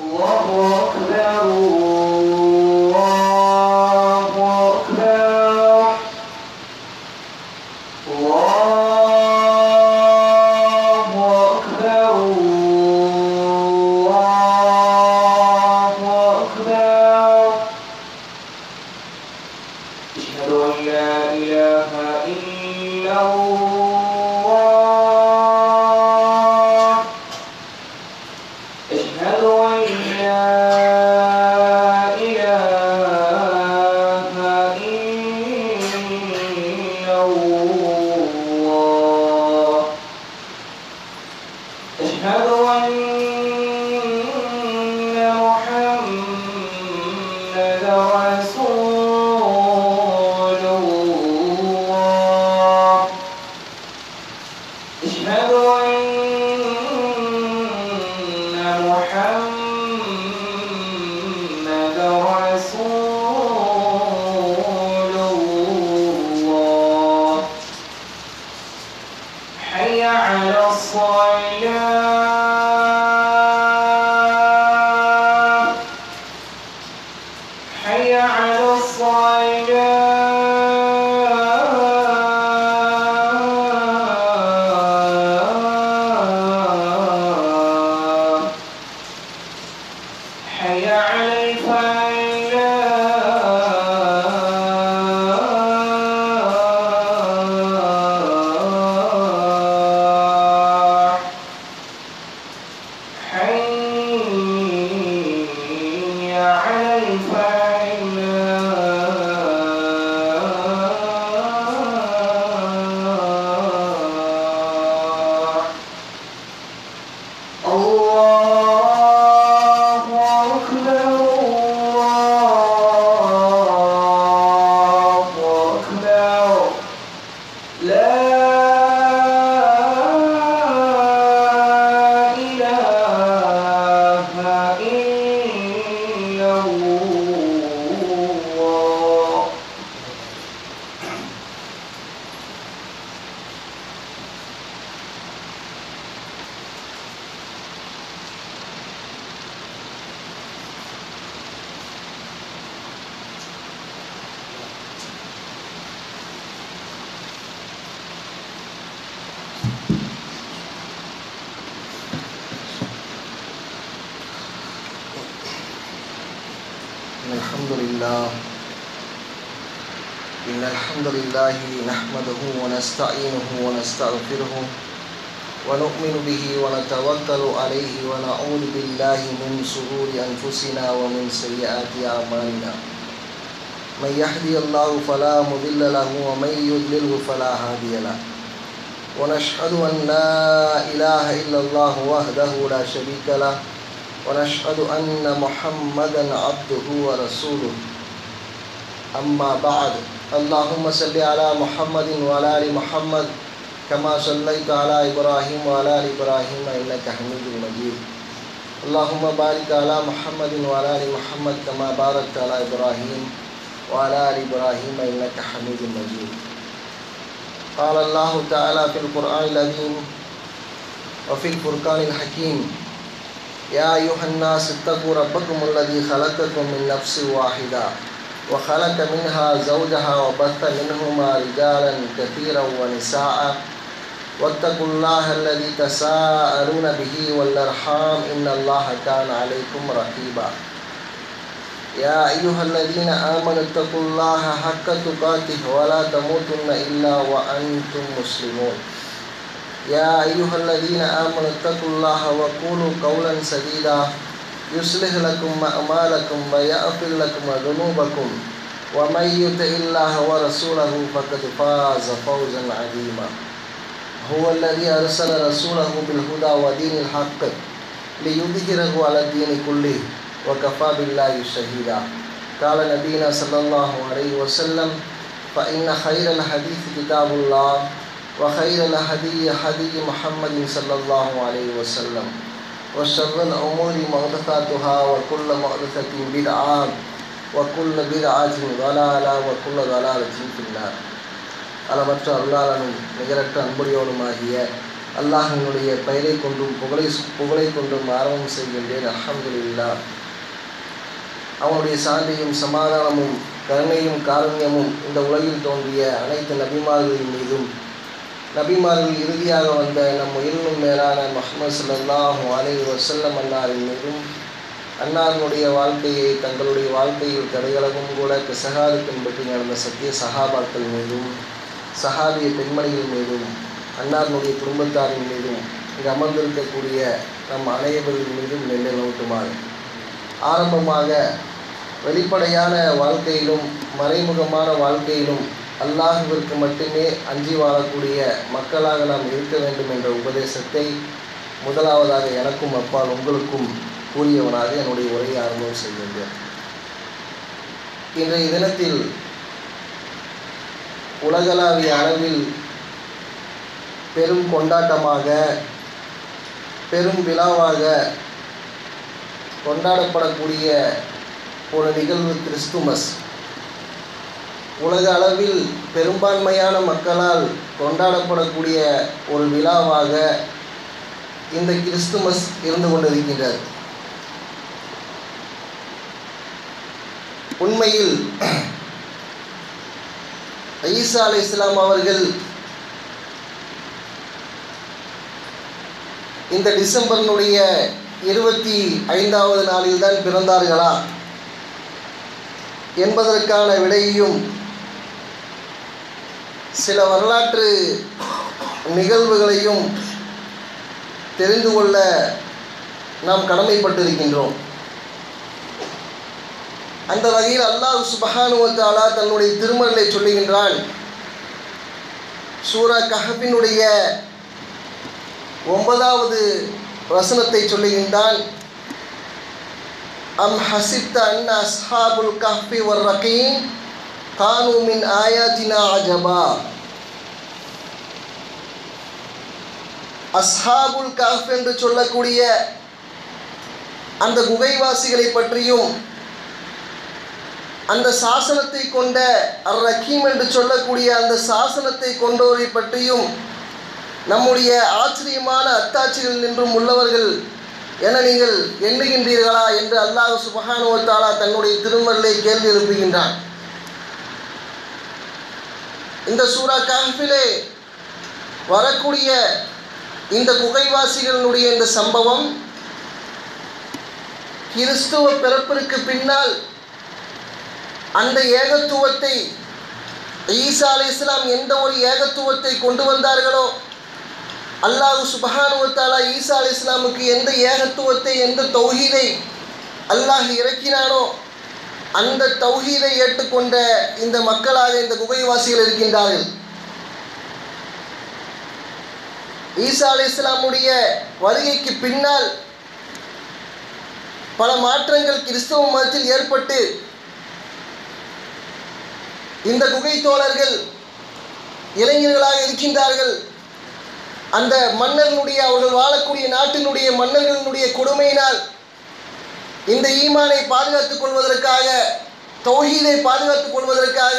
الحمد لله نحمده ونستعينه ونستغفره ونؤمن به ونتوكل عليه ونعوذ بالله من شرور أنفسنا ومن سيئات أعمالنا من يهدي الله فلا مضل له ومن يضلل فلا هادي له ونشهد أن لا إله إلا الله وحده لا شريك له ونشهد أن محمدا عبده ورسوله أما بعد اللهم صل على محمد وعلى آل محمد كما صليت على إبراهيم وعلى آل إبراهيم إنك حميد مجيد اللهم بارك على محمد وعلى آل محمد كما باركت على إبراهيم وعلى آل إبراهيم إنك حميد مجيد قال الله تعالى في القرآن العظيم وفي الفرقان الحكيم يا أيها الناس اتقوا ربكم الذي خلقكم من نفس واحدة وخلق منها زوجها وبث منهما رجالا كثيرا ونساء واتقوا الله الذي تساءلون به والأرحام إن الله كان عليكم رقيبا يا أيها الذين آمنوا اتقوا الله حق تقاته ولا تموتن إلا وأنتم مسلمون يا أيها الذين آمنوا اتقوا الله وقولوا قولا سديدا يصلح لكم أعمالكم ويغفر لكم ذنوبكم ومن يطع الله ورسوله فقد فاز فوزا عظيما هو الذي أرسل رسوله بالهدى ودين الحق ليظهره على الدين كله وكفى بالله شهيدا قال نبينا صلى الله عليه وسلم فإن خير الحديث كتاب الله وخير الهدي هدي محمد صلى الله عليه وسلم وشر الأمور محدثاتها وكل محدثة بدعة وكل بدعة ضلالة وكل ضلالة في النار. அளவற்ற அருளாளனும் நிகரற்ற அன்புடையோனுமாகிய அல்லாஹ்வினுடைய பெயரை கொண்டும் புகழை கொண்டும் ஆரம்பம் செய்கின்றேன். அல்ஹம்துலில்லாஹ். அவனுடைய சாந்தியும் சமாதானமும் கருணையும் காருண்யமும் இந்த உலகில் தோன்றிய அனைத்து நபிமார்களின் மீதும், நபிமார்கள் இறுதியாக வந்த நம் உயிரினும் மேலான முஹம்மது ஸல்லல்லாஹு அலைஹி வஸல்லம் அன்னாரின் மீதும், அன்னாருடைய வாழ்க்கையை தங்களுடைய வாழ்க்கையில் கடைகளவும் கூட பிசகாது பின்பற்றி நடந்த சத்திய சஹாபாக்கள் மீதும், சஹாபிய பெண்மணிகள் மீதும், அன்னாருடைய குடும்பத்தாரின் மீதும், இங்கு அமர்ந்திருக்கக்கூடிய நம் அனைவரின் மீதும் நிலைநிறுத்துமாறு. ஆரம்பமாக வெளிப்படையான வாழ்க்கையிலும் மறைமுகமான வாழ்க்கையிலும் அல்லாஹ்விற்கு மட்டுமே அஞ்சி வாழக்கூடிய மக்களாக நாம் இருக்க வேண்டும் என்ற உபதேசத்தை முதலாவதாக எனக்கும் அப்பால் உங்களுக்கும் கூறியவனாக என்னுடைய உரையை ஆரம்பம் செய்கின்றேன். இன்றைய தினத்தில் உலகளாவிய அளவில் பெரும் கொண்டாட்டமாக, பெரும் விழாவாக கொண்டாடப்படக்கூடிய ஒரு நிகழ்வு கிறிஸ்துமஸ். உலக அளவில் பெரும்பான்மையான மக்களால் கொண்டாடப்படக்கூடிய ஒரு விழாவாக இந்த கிறிஸ்துமஸ் இருந்து கொண்டிருக்கின்றது. உண்மையில் ஈசா அலைஹிஸ்ஸலாம் அவர்கள் இந்த டிசம்பரினுடைய 25வது நாளில்தான் பிறந்தார்களா என்பதற்கான விடையையும் சில வரலாற்று நிகழ்வுகளையும் தெரிந்து கொள்ள நாம் கடமைப்பட்டிருக்கின்றோம். அந்த வகையில் அல்லாஹ் சுப்ஹானஹு வ தஆலா தன்னுடைய திருமறையை சொல்லுகின்றான். சூரா கஹ்ஃபினுடைய 9வது வசனத்தை சொல்லுகின்றான். அம் ஹசிப்த அன்ன அஸ்ஹாபுல் கஹ்ஃபி வர் ரகீம் கானூ மின் ஆயாத்தினா அஜபா. அஸ்ஹாபுல் கஹ்ஃப் என்று சொல்லக்கூடிய அந்த குகைவாசிகளை பற்றியும், அந்த சாசனத்தை கொண்ட அர் ரகீம் என்று சொல்லக்கூடிய அந்த சாசனத்தை கொண்டோரை பற்றியும் நம்முடைய ஆச்சரியமான அத்தாட்சிகள் நின்றும் உள்ளவர்கள் என நீங்கள் எண்ணுகின்றீர்களா என்று அல்லாஹ் சுப்ஹானஹு வ தஆலா தன்னுடைய திருமறையை கேள்வி எழுப்புகின்றான். இந்த சூரா கஹ்ஃபிலே வரக்கூடிய இந்த குகைவாசிகளுடைய இந்த சம்பவம் கிறிஸ்துவ பிறப்பிற்கு பின்னால் அந்த ஏகத்துவத்தை, ஈசா அலைஹிஸ்ஸலாம் எந்த ஒரு ஏகத்துவத்தை கொண்டு வந்தார்களோ, அல்லாஹ் சுப்ஹானஹு வ தஆலா ஈசா அலைஹிஸ்ஸலாமுக்கு எந்த ஏகத்துவத்தை, எந்த தௌஹீதை அல்லாஹ் இறக்கினானோ அந்த தௌஹீதை ஏற்றுக்கொண்ட இந்த மக்களாக இந்த குகைவாசிகள் இருக்கின்றார்கள். ஈசா அலைஹிஸ்ஸலாமுடைய வருகைக்கு பின்னால் பல மாற்றங்கள் கிறிஸ்தவ மதத்தில் ஏற்பட்டு இந்த குகை தோழர்கள் இளைஞர்களாக இருக்கின்றார்கள். அந்த மன்னர்களுடைய, அவர்கள் வாழக்கூடிய நாட்டினுடைய மன்னர்களுடைய கொடுமையினால் இந்த ஈமானை பாதுகாத்துக் கொள்வதற்காக, தௌஹீதை பாதுகாத்துக் கொள்வதற்காக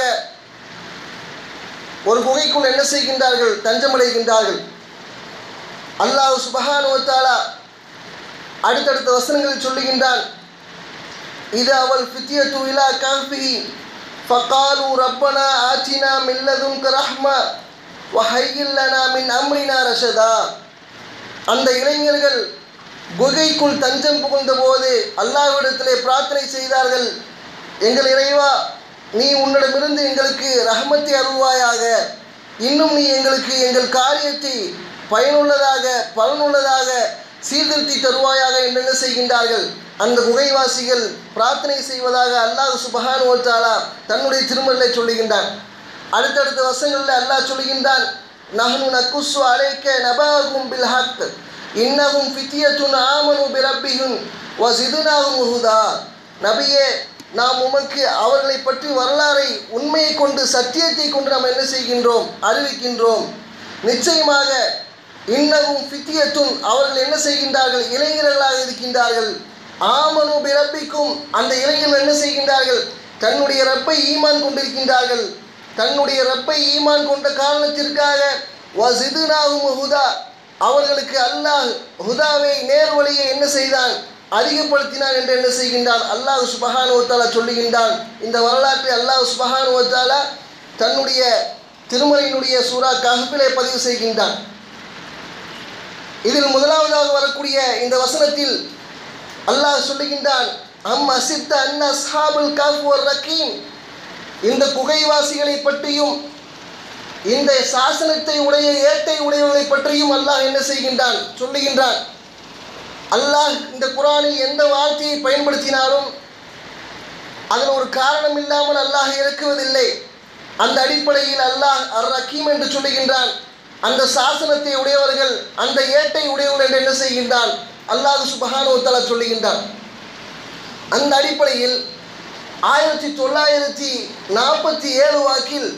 ஒரு குகைக்குள் என்ன செய்கின்றார்கள்? தஞ்சமடைகின்றார்கள். அல்லாஹ் சுப்ஹானஹு வ தஆலா அடுத்தடுத்த வசனங்களில் சொல்லுகின்றான். இது அவள் ஃபித்யத்து இலா கஹ்ஃபி ஃபகாலு ரப்பனா ஆத்தினா மின் லதுன்க ரஹ்மா வஹய்யில் லனா மின் அம்ரினா ரஷதா. அந்த இளைஞர்கள் குகைக்குள் தஞ்சம் புகுந்த போது அல்லாஹ்விடத்திலே பிரார்த்தனை செய்தார்கள். எங்கள் இறைவா, நீ உன்னிடமிருந்து எங்களுக்கு ரஹ்மத்தை அருள்வாயாக, இன்னும் நீ எங்களுக்கு எங்கள் காரியத்தை பலனுள்ளதாக சீர்திருத்தி தருவாயாக என்று என்ன செய்கின்றார்கள்? அந்த குகைவாசிகள் பிரார்த்தனை செய்வதாக அல்லாஹ் சுப்ஹானஹு வ தஆலா தன்னுடைய திருமறையை சொல்லுகின்றான். அடுத்தடுத்த வசனங்களில் அல்லாஹ் சொல்லுகின்றான். நஹ்னு நக்குஸ்ஸு அலைக நபஅஹும் பில் ஹக் இன்னஹும் ஃபித்யத்துன் ஆமனு பிரப்பிஹிம் வ ஸித்னாஹும் ஹுதா. நபியே, நாம் உமக்கு அவர்களை பற்றி வரலாறை உண்மையை கொண்டு, சத்தியத்தை கொண்டு நாம் என்ன செய்கின்றோம்? அறிவிக்கின்றோம். நிச்சயமாக இன்னகும் ஃபித்யத்துன், அவர்கள் என்ன செய்கின்றார்கள்? இளைஞர்களாக இருக்கின்றார்கள். ஆமனு பிரப்பிக்கும், அந்த இளைஞர்கள் என்ன செய்கின்றார்கள்? தன்னுடைய ரப்பை ஈமான் கொண்டிருக்கின்றார்கள். தன்னுடைய ரப்பை ஈமான் கொண்ட காரணத்திற்காக வஸிதுனாஹும் ஹுதா, அவர்களுக்கு அல்லாஹ் ஹுதாவை நேர்வழியை என்ன செய்தான், அதிகப்படுத்தினான் என்று என்ன செய்கின்றான், அல்லாஹ் சுப்ஹானஹு வ தஆலா சொல்லுகின்றான். இந்த வரலாற்றை அல்லாஹ் சுப்ஹானஹு வ தஆலா தன்னுடைய திருமறையினுடைய சூரா கஹ்ஃபிலே பதிவு செய்கின்றான். இதில் முதலாவதாக வரக்கூடிய இந்த வசனத்தில் அல்லாஹ் சொல்லுகின்றான், அம் அசித்த அன்ன அஸ்ஹாபுல் கஹ்ஃப் வர் ரகீம், இந்த குகைவாசிகளை பற்றியும் இந்த சாசனத்தை உடைய ஏட்டை உடையவர்களை பற்றியும் அல்லாஹ் என்ன செய்கின்றான், சொல்லுகின்றான். அல்லாஹ் இந்த குர்ஆனில் எந்த வார்த்தையை பயன்படுத்தினாலும் அதில் ஒரு காரணம் இல்லாமல் அல்லாஹ் இறக்குவதில்லை. அந்த அடிப்படையில் அல்லாஹ் அர் ரகீம் என்று சொல்லுகின்றான். அந்த சாசனத்தை உடையவர்கள், அந்த ஏட்டை உடையவர்கள் என்று என்ன செய்கின்றான், அல்லாஹ் சுப்ஹானஹு வ தஆலா சொல்லுகின்றான். அந்த அடிப்படையில் 1947 வாக்கில்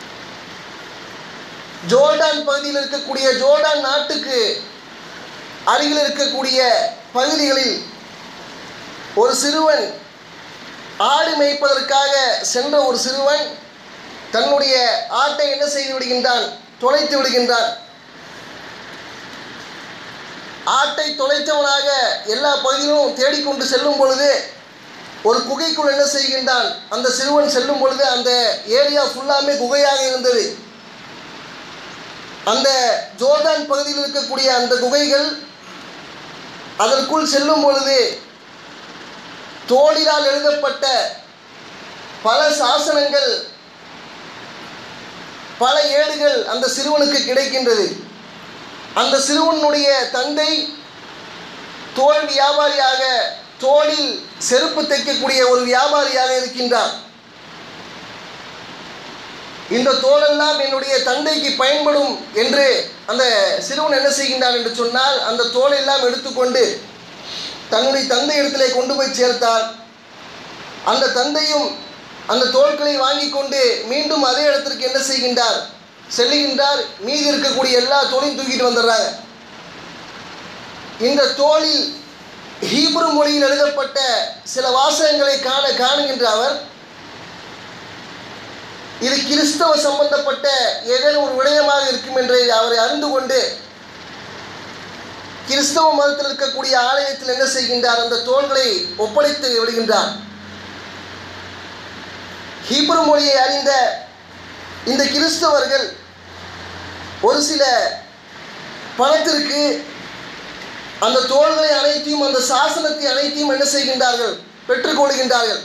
ஜோர்டான் பகுதியில் இருக்கக்கூடிய, ஜோர்டான் நாட்டுக்கு அருகில் இருக்கக்கூடிய பகுதிகளில் ஒரு சிறுவன், ஆடு மேய்ப்பதற்காக சென்ற ஒரு சிறுவன் தன்னுடைய ஆட்டை என்ன செய்து விடுகின்றான், தொலைத்து விடுகின்றான். ஆட்டை தொலைத்தவனாக எல்லா பகுதியிலும் தேடிக்கொண்டு செல்லும் பொழுது ஒரு குகைக்குள் என்ன செய்கின்றான், அந்த சிறுவன் செல்லும் பொழுது அந்த ஏரியா ஃபுல்லாமே குகையாக இருந்தது. அந்த ஜோர்டான் பகுதியில் இருக்கக்கூடிய அந்த குகைகள், அதற்குள் செல்லும் பொழுது தோளினால் எழுதப்பட்ட பல சாசனங்கள், பல ஏடுகள் அந்த சிறுவனுக்கு கிடைக்கின்றது. அந்த சிறுவனுடைய தந்தை தோல் வியாபாரியாக, தோளில் செருப்பு தைக்கக்கூடிய ஒரு வியாபாரியாக இருக்கின்றார். இந்த தோலெல்லாம் என்னுடைய தந்தைக்கு பயன்படும் என்று அந்த சிறுவன் என்ன செய்கின்றான் என்று சொன்னால், அந்த தோலெல்லாம் எடுத்துக்கொண்டு தன்னுடைய தந்தை இடத்திலே கொண்டு போய் சேர்த்தார். அந்த தந்தையும் அந்த தோல்களை வாங்கி கொண்டு மீண்டும் அதே இடத்திற்கு என்ன செய்கின்றார், செல்லுகின்றார். மீதி இருக்கக்கூடிய எல்லா தோலையும் தூக்கிட்டு வந்துடுறாங்க. இந்த தோலில் ஹீப்ரு மொழியில் எழுதப்பட்ட சில வாசகங்களை காணுகின்ற அவர், இது கிறிஸ்தவ சம்பந்தப்பட்ட ஏதேனும் ஒரு விடயமாக இருக்கும் என்று அவரை அறிந்து கொண்டு கிறிஸ்தவ மதத்தில் இருக்கக்கூடிய ஆலயத்தில் என்ன செய்கின்றார், அந்த தோள்களை ஒப்படைத்து விடுகின்றார். ஹீப்ரு மொழியை அறிந்த இந்த கிறிஸ்தவர்கள் ஒரு சில பணத்திற்கு அந்த தோள்களை அனைத்தையும், அந்த சாசனத்தை அனைத்தையும் என்ன செய்கின்றார்கள், பெற்றுக்கொள்கின்றார்கள்.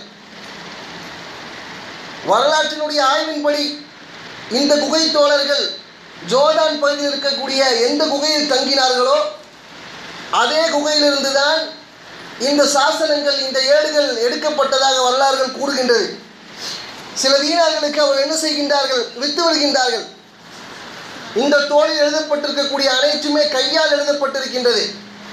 வரலாற்றினுடைய ஆய்வின்படி இந்த குகை தோழர்கள் ஜோர்டான் பகுதியில் இருக்கக்கூடிய எந்த குகையில் தங்கினார்களோ அதே குகையிலிருந்து தான் இந்த சாசனங்கள், இந்த ஏடுகள் எடுக்கப்பட்டதாக வரலாறுகள் கூறுகின்றது. சில வீணர்களுக்கு அவர்கள் என்ன செய்கின்றார்கள், வித்து வருகின்றார்கள். இந்த தோலில் எழுதப்பட்டிருக்கக்கூடிய அனைத்துமே கையால் எழுதப்பட்டிருக்கின்றது.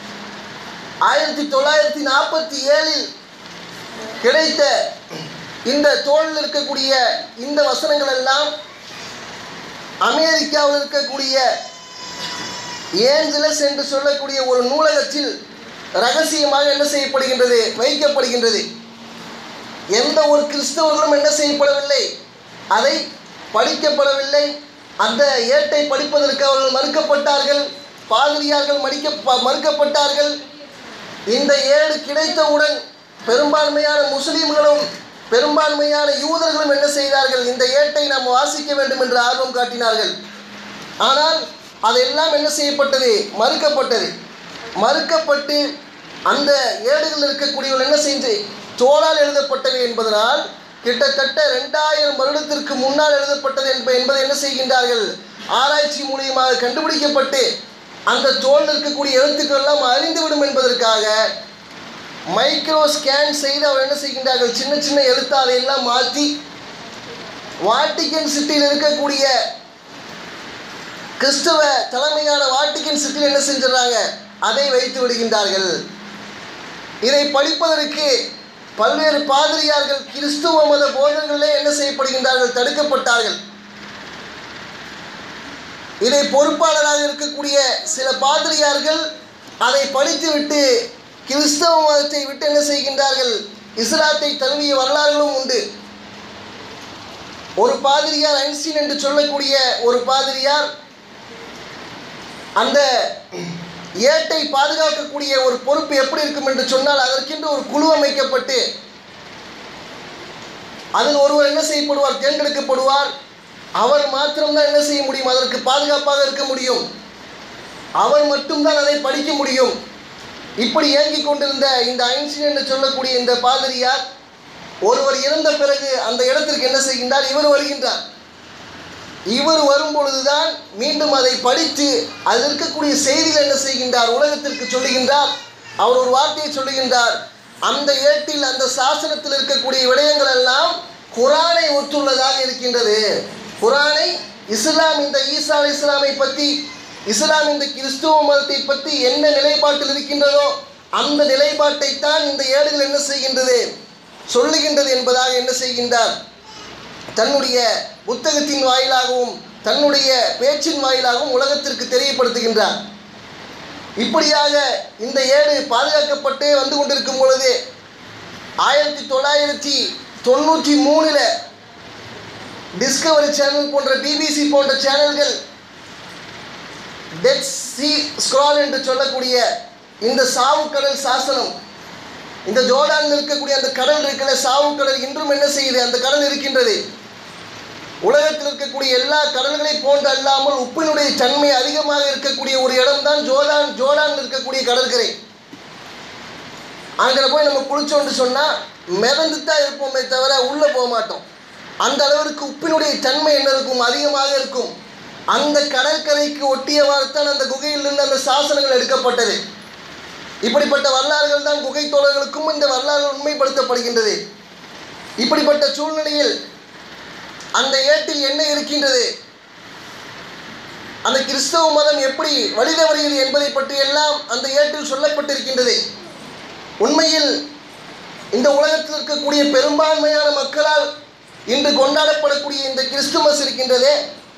1947 கிடைத்த இந்த தோலில் இருக்கக்கூடிய இந்த வசனங்கள் எல்லாம் அமெரிக்காவில் இருக்கக்கூடிய ஏஞ்சலஸ் என்று சொல்லக்கூடிய ஒரு நூலகத்தில் ரகசியமாக என்ன செய்யப்படுகின்றது, வைக்கப்படுகின்றது. எந்த ஒரு கிறிஸ்தவர்களும் என்ன செய்யப்படவில்லை, அதை படிக்கப்படவில்லை. அந்த ஏட்டை படிப்பதற்கு அவர்கள் மறுக்கப்பட்டார்கள். பாதிரியார்கள் மறுக்கப்பட்டார்கள். இந்த ஏடு கிடைத்தவுடன் பெரும்பான்மையான முஸ்லீம்களும் பெரும்பான்மையான யூதர்களும் என்ன செய்தார்கள், இந்த ஏட்டை நாம் வாசிக்க வேண்டும் என்று ஆர்வம் காட்டினார்கள். ஆனால் அதெல்லாம் என்ன செய்யப்பட்டது, மறுக்கப்பட்டது. மறுக்கப்பட்டு அந்த ஏடுகள் இருக்கக்கூடியவர்கள் என்ன செஞ்சு தோளால் எழுதப்பட்டவை என்பதனால் கிட்டத்தட்ட 2000 வருடத்திற்கு முன்னால் எழுதப்பட்டது என்பதை என்ன செய்கின்றார்கள், ஆராய்ச்சி மூலியமாக கண்டுபிடிக்கப்பட்டு அந்த தோல் இருக்கக்கூடிய எழுத்துக்கள் எல்லாம் அறிந்துவிடும் என்பதற்காக மைக்ரோ ஸ்கேன் செய்து அவர் என்ன செய்கின்றார்கள், சின்ன சின்ன எழுத்தாலை எல்லாம் மாற்றி வாட்டிக்கன் சிட்டியில் இருக்கக்கூடிய கிறிஸ்தவ தலைமையான வாட்டிக்கன் சிட்டியில் என்ன செஞ்சிடறாங்க, அதை வைத்து விடுகின்றார்கள். இதை படிப்பதற்கு பல்வேறு பாதிரியார்கள், கிறிஸ்துவ மத போதகர்களே என்ன செய்யப்படுகின்றார்கள், தடுக்கப்பட்டார்கள். இதை பொறுப்பாளராக இருக்கக்கூடிய சில பாதிரியார்கள் அதை படித்துவிட்டு கிறிஸ்தவ மதத்தை விட்டு என்ன செய்கின்றார்கள், இஸ்லாத்தை தழுவிய வரலாறுகளும் உண்டு. ஒரு பாதிரியார், ஐன்ஸ்டீன் என்று சொல்லக்கூடிய ஒரு பாதிரியார் அந்த ஏட்டை பாதுகாக்கக்கூடிய ஒரு பொறுப்பு எப்படி இருக்கும் என்று சொன்னால், அதற்கென்று ஒரு குழு அமைக்கப்பட்டு அதில் ஒருவர் என்ன செய்யப்படுவார், தேர்ந்தெடுக்கப்படுவார். அவர் மாத்திரம்தான் என்ன செய்ய முடியும், அதற்கு பாதுகாப்பாக இருக்க முடியும். அவர் மட்டும்தான் அதை படிக்க முடியும். இப்படி இயங்கிக் கொண்டிருந்த இந்த ஐன்ஸ்டீன் என்று சொல்லக்கூடிய இந்த பாதிரியார் ஒருவர் இறந்த பிறகு அந்த இடத்திற்கு என்ன செய்கின்றார், இவர் வருகின்றார். இவர் வரும்பொழுதுதான் மீண்டும் அதை படித்து அதில் இருக்கக்கூடிய செய்திகள் என்ன செய்கின்றார், உலகத்திற்கு சொல்லுகின்றார். அவர் ஒரு வார்த்தையை சொல்லுகின்றார், அந்த ஏட்டில் அந்த சாசனத்தில் இருக்கக்கூடிய விடயங்கள் எல்லாம் குரானை ஒத்துள்ளதாக இருக்கின்றது. குரானை, இஸ்லாம் இந்த ஈசா அலைஹிஸ்ஸலாமை பற்றி, இஸ்லாம் இந்த கிறிஸ்துவ மதத்தை பற்றி என்ன நிலைப்பாட்டில் இருக்கின்றதோ அந்த நிலைப்பாட்டை தான் இந்த ஏடுகள் என்ன செய்கின்றது, சொல்லுகின்றது என்பதாக என்ன செய்கின்றார், தன்னுடைய புத்தகத்தின் வாயிலாகவும் தன்னுடைய பேச்சின் வாயிலாகவும் உலகத்திற்கு தெரியப்படுத்துகின்றார். இப்படியாக இந்த ஏடு பாதுகாக்கப்பட்டே வந்து கொண்டிருக்கும் பொழுது 1993 டிஸ்கவரி சேனல் போன்ற பிபிசி போன்ற சேனல்கள் டெட் சி ஸ்க்ரால் என்று சொல்லக்கூடிய இந்த சாவுக்கடல் சாசனம், இந்த ஜோர்டானில் இருக்கக்கூடிய அந்த கடல் இருக்கிற சாவுக்கடல் இன்றும் என்ன செய்யுது, அந்த கடல் இருக்கின்றது. உலகத்தில் இருக்கக்கூடிய எல்லா கடல்களை போன்று அல்லாமல் உப்பினுடைய தன்மை அதிகமாக இருக்கக்கூடிய ஒரு இடம்தான் ஜோர்டானில் இருக்கக்கூடிய கடற்கரை. அங்கே போய் நம்ம குளிச்சோன்னு சொன்னால் மிதந்து தான் இருப்போமே தவிர உள்ளே போக மாட்டோம். அந்த அளவிற்கு உப்பினுடைய தன்மை என்ன இருக்கும், அதிகமாக இருக்கும். அந்த கடற்கரைக்கு ஒட்டியவாறு தான் அந்த குகையிலிருந்து அந்த சாசனங்கள் எடுக்கப்பட்டது. இப்படிப்பட்ட வரலாறுகள் தான் குகை தோழர்களுக்கும் இந்த வரலாறு உண்மைப்படுத்தப்படுகின்றது. இப்படிப்பட்ட சூழ்நிலையில் அந்த ஏட்டில் என்ன இருக்கின்றது, அந்த கிறிஸ்தவ மதம் எப்படி வழிதவறியது என்பதை பற்றி எல்லாம் அந்த ஏட்டில் சொல்லப்பட்டிருக்கின்றது. உண்மையில் இந்த உலகத்தில் இருக்கக்கூடிய பெரும்பான்மையான மக்களால் இன்று கொண்டாடப்படக்கூடிய இந்த கிறிஸ்துமஸ் இருக்கின்றதே,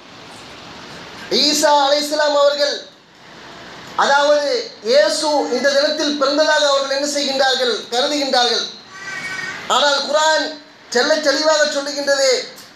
ஈசா அலைஹிஸ்ஸலாம் அவர்கள், அதாவது இயேசு இந்த தினத்தில் பிறந்ததாக அவர்கள் என்ன செய்கின்றார்கள், கருதுகின்றார்கள். ஆனால் குர்ஆன் தெள்ளத் தெளிவாக சொல்லுகின்றது,